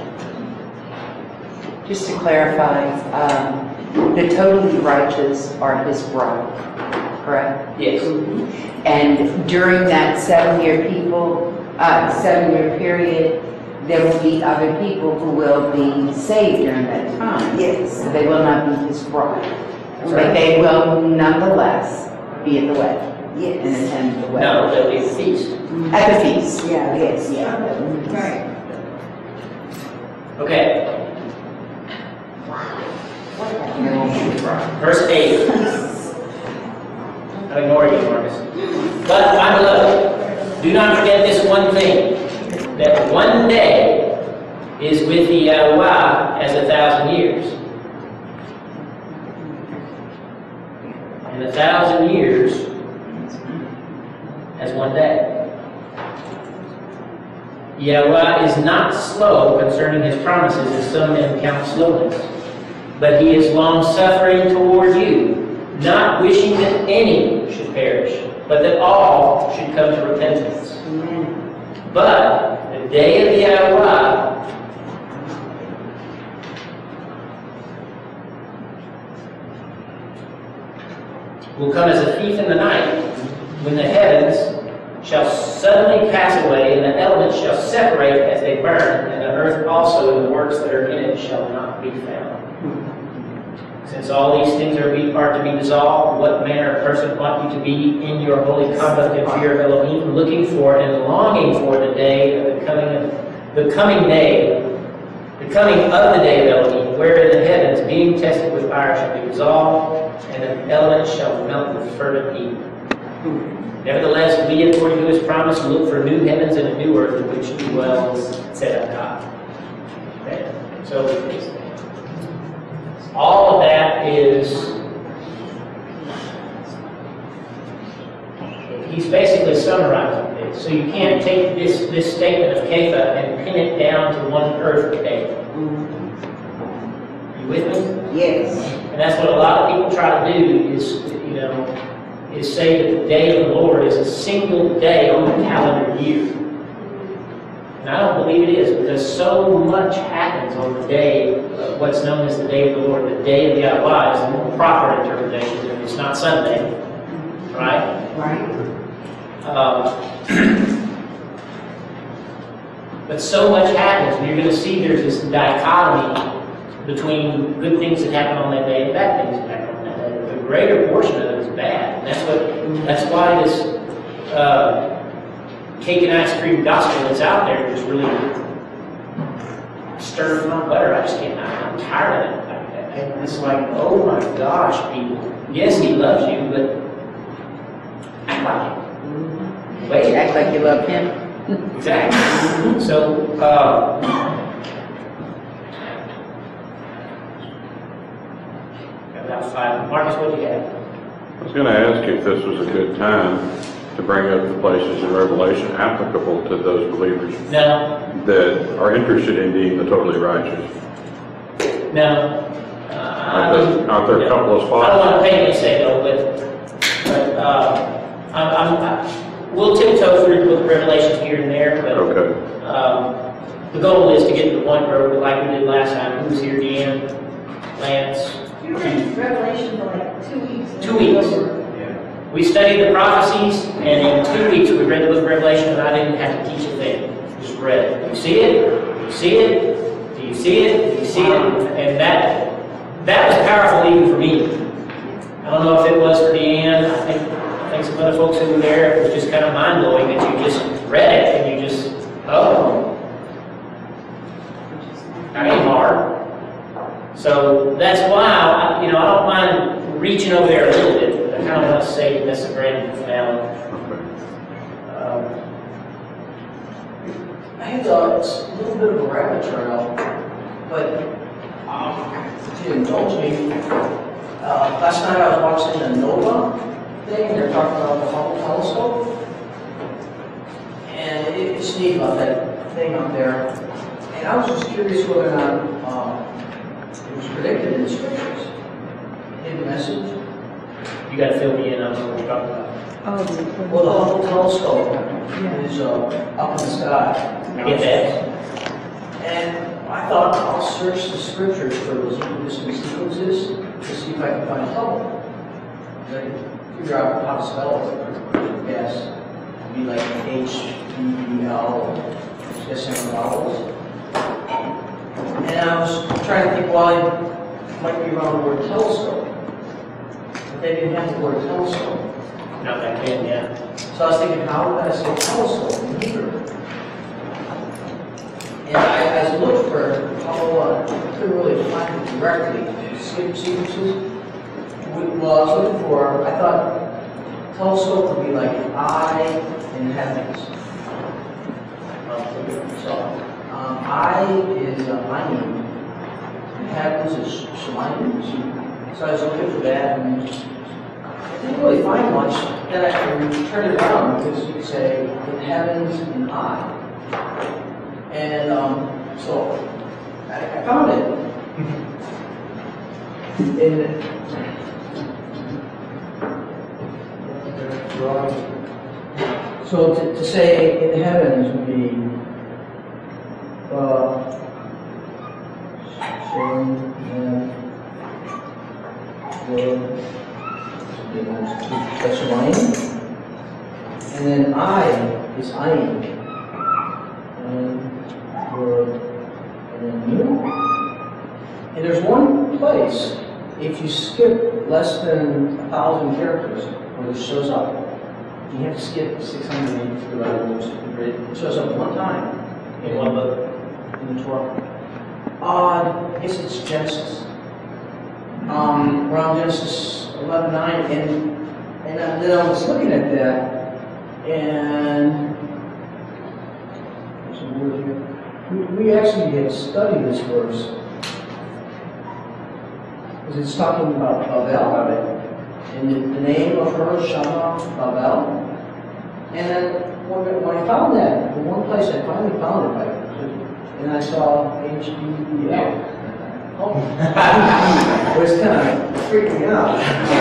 just to clarify, the totally righteous are his bride, correct? yes. And during that 7-year period, there will be other people who will be saved during that time. Yes. So they will not be his bride. But they will nonetheless be at the wedding. Yes. And attend the wedding. No, they'll be at the feast. At the feast. Yeah, yes. Yeah. Right. Okay. Verse 8. I'll ignore you, Marcus. But, my beloved, do not forget this one thing, that one day is with the Yahuwah as 1,000 years. And 1,000 years as one day. Yahweh is not slow concerning his promises, as some men count slowness, but he is long-suffering toward you, not wishing that any should perish, but that all should come to repentance. Amen. But the day of the Yahweh will come as a thief in the night, when the heavens shall suddenly pass away, and the elements shall separate as they burn, and the earth also and the works that are in it shall not be found. Since all these things are to be dissolved, what manner of person ought you to be in your holy conduct and fear of Elohim, looking for and longing for the day of the coming of the day of Elohim, wherein the heavens, being tested with fire, shall be dissolved, and the elements shall melt with fervent heat. Nevertheless, we, according to his promise, look for new heavens and a new earth in which dwells Tzedakah. Okay? So, all of that is, he's basically summarizing this. So you can't take this statement of Kepha and pin it down to one earth day. You with me? Yes. And that's what a lot of people try to do is say that the day of the Lord is a single day on the calendar year. And I don't believe it is, because so much happens on the day, what's known as the day of the Lord. The day of the Yahweh is the more proper interpretation. It's not Sunday, right? Right. But so much happens, and you're going to see there's this dichotomy between good things that happen on that day and bad things that happen on that day. The greater portion of it is bad. And that's why this cake and ice cream gospel that's out there just really stirs my butter. I just can't. I'm tired of it. And it's like, oh my gosh, people. Yes, he loves you, but act like it. Wait, act like you love him. Exactly. So, about 5. Marcus, what do you have? I was going to ask you if this was a good time to bring up the places in Revelation applicable to those believers that are interested in being the totally righteous. No. Aren't there a couple of spots? I don't want to painfully say no, but we'll tiptoe through the book of Revelation here and there. But, okay. The goal is to get to the point where, like we did last time, who's here, Deanne, Lance? You were in Revelation for like 2 weeks. 2 weeks. We studied the prophecies, and in 2 weeks we read the book of Revelation, and I didn't have to teach a thing. Just read it. You see it? You see it? Do you see it? You see it? And that was powerful even for me. I don't know if it was for Deanne. I think some other folks who were there, it was just kind of mind-blowing that you just read it and you just, oh. That ain't hard. So that's why, I don't mind reaching over there a little bit, but I kind of want to say that's a grand finale. I had a little bit of a rabbit trail, but if you indulge me, last night I was watching the NOVA thing, and they're talking about the Hubble telescope. And it's neat about that thing up there. And I was just curious whether or not it was predicted in the scriptures. Hidden message. You got to fill me in on what we're talking about. Well, the Hubble telescope is up in the sky. I get that. And I thought I'll search the scriptures for those missing sequences to see if I can find Hubble. I can figure out how to spell it. Yes. It'd be like H-B-E-L, guessing vowels. And I was trying to think, well, it might be around the word telescope. But they didn't have the word telescope. Not back then, yeah. So I was thinking, how would I say telescope in Hebrew? And I looked for how I couldn't really find it directly. Skip sequences. Well, I was looking for, I thought telescope would be like eye in heavens. So, eye is ayin, and heavens is shemayim. So I was looking for that, and I didn't really find much. Then I turned it around because you could say in heavens and eye. And so I found it. So to say in heavens would be that's Shemayim. And then I is ayin. And then new. And there's one place, if you skip less than 1,000 characters, where this shows up. You have to skip 683 letters. It shows up one time. In one book? In the Torah. I guess it's Genesis. Around Genesis 11:9, and then I was looking at that, and there's a word here. We actually had studied this verse because it's talking about Babel, and the name of her Shama Babel. And then when I found that, the one place I finally found it, and I saw H-B-E-L. Oh, it was kind of freaking me out.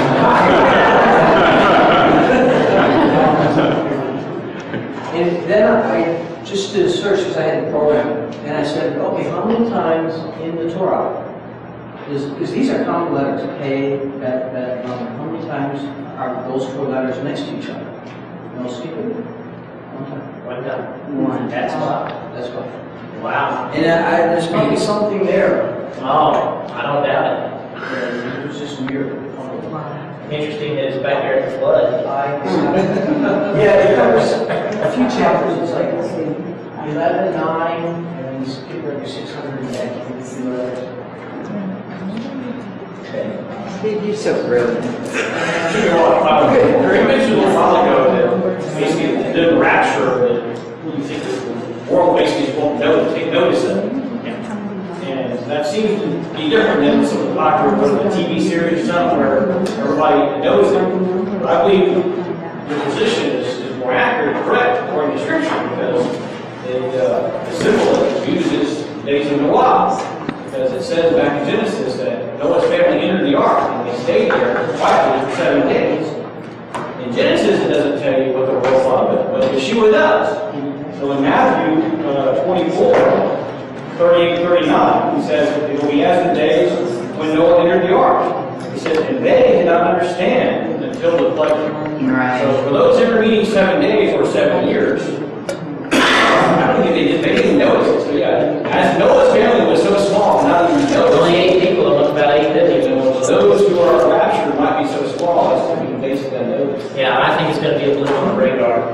And then I just did a search because I had a program, and I said, okay, how many times in the Torah, because these are common letters, K, Bet, how many times are those four letters next to each other? No skipping? One time. One time. One. That's why. That's why. Wow. And there's probably something there. Oh, I don't doubt It was just weird. it. Interesting that it's back there at the flood. Yeah, it covers a few chapters. It's like 11, 9, and then you skip every 600 and back to 50 letters. You're so brilliant. You mentioned a little while ago that basically the rapture, that you think the world basically won't take notice of it. And that seems to be different than some of the popular TV series or something where everybody knows it. But I believe your position is more accurate and correct according to Scripture because the symbol uses days of Noah. Because it says back in Genesis that Noah's family entered the ark and they stayed there quietly for 7 days. In Genesis, it doesn't tell you what the world thought, but Yeshua does. So in Matthew 24, 38 and 39, he says, it will be as the days when Noah entered the ark. He says, and they did not understand until the flood. Right. So for those intervening 7 days or 7 years, I don't think they didn't notice it. So yeah, as Noah's family was so gonna be a blip on the radar.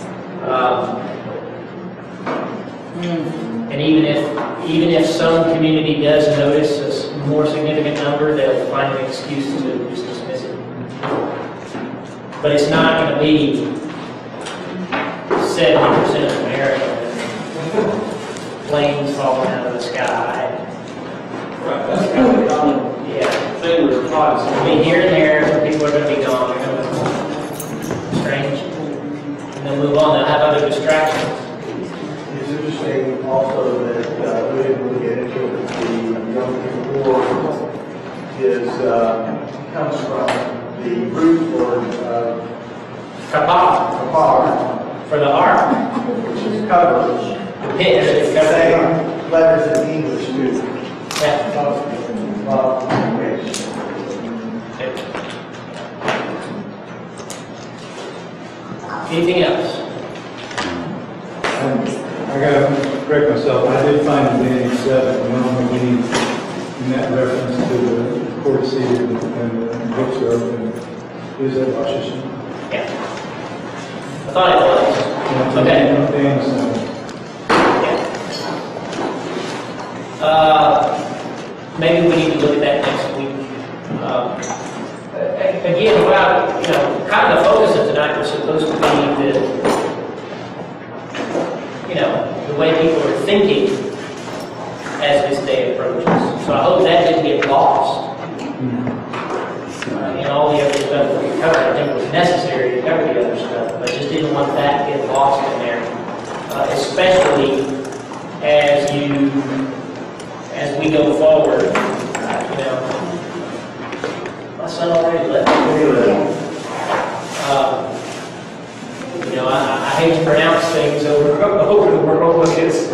And even if some community does notice a more significant number, they'll find an excuse to just dismiss it. But it's not gonna be 70% of America, planes falling out of the sky. Right, that's kind of the common thing with plots. I mean, here and there, some people are gonna be gone, they're gonna strange, and they'll move on, they'll have other distractions. It's interesting also that we didn't really get into it, the Yom Kippur comes from the root word Kapar, for the ark, which is covered. the pit, is covered. Same letters in English too. Yeah. Anything else? I gotta correct myself, I did find in Daniel 7, the only meaning in that reference to the court seat and the books are open, is that Rosh Hashanah. Yeah. I thought it was. Okay. Daniel 7. Maybe we need to look at that next week. Again, kind of the focus of tonight was supposed to be the way people are thinking as this day approaches. So I hope that didn't get lost in all the other stuff that we covered. I think it was necessary to cover the other stuff, but I just didn't want that to get lost in there, especially as we go forward. My son already left. I hate to pronounce things over the world because,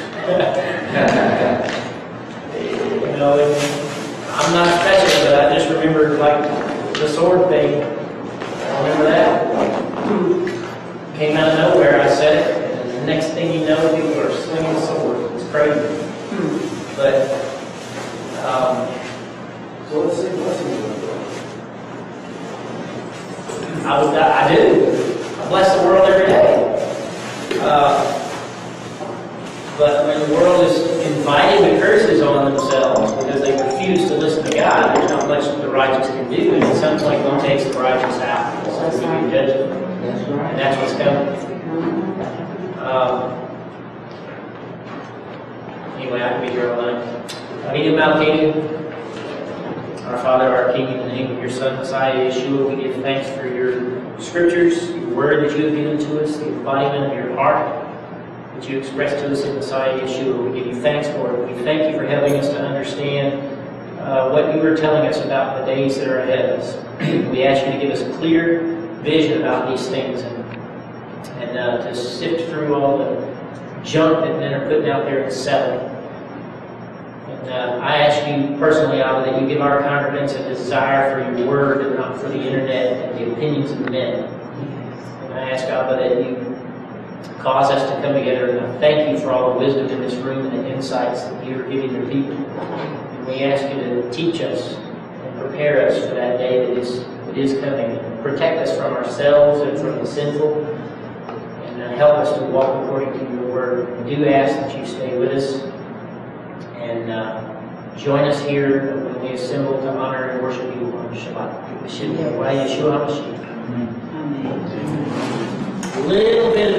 I'm not special, but I just remember the sword thing. I remember that. Came out of nowhere, I said it, and the next thing you know, people are slinging swords. It's crazy. But, So let's say blessings. I do. I bless the world every day. But when the world is inviting the curses on themselves because they refuse to listen to God, there's not much the righteous can do, and at some point one takes the righteous out. So we can judge them. And that's what's coming. Anyway, I can be here all night. Media Malkeinu, our Father, our King, in the name of your Son, Messiah, Yeshua, we give thanks for your scriptures, your word that you have given to us, the embodiment of your heart that you expressed to us in Messiah, Yeshua. We give you thanks for it. We thank you for helping us to understand what you were telling us about the days that are ahead of us. We ask you to give us a clear vision about these things and to sift through all the junk that men are putting out there and selling. I ask you personally, Abba, that you give our congregants a desire for your word and not for the internet and the opinions of men. And I ask, Abba, that you cause us to come together, and I thank you for all the wisdom in this room and the insights that you are giving your people. And we ask you to teach us and prepare us for that day that is coming. And protect us from ourselves and from the sinful, and help us to walk according to your word. We do ask that you stay with us and join us here when we assemble to honor and worship you on Shabbat. Yeshua HaMashiach. A little bit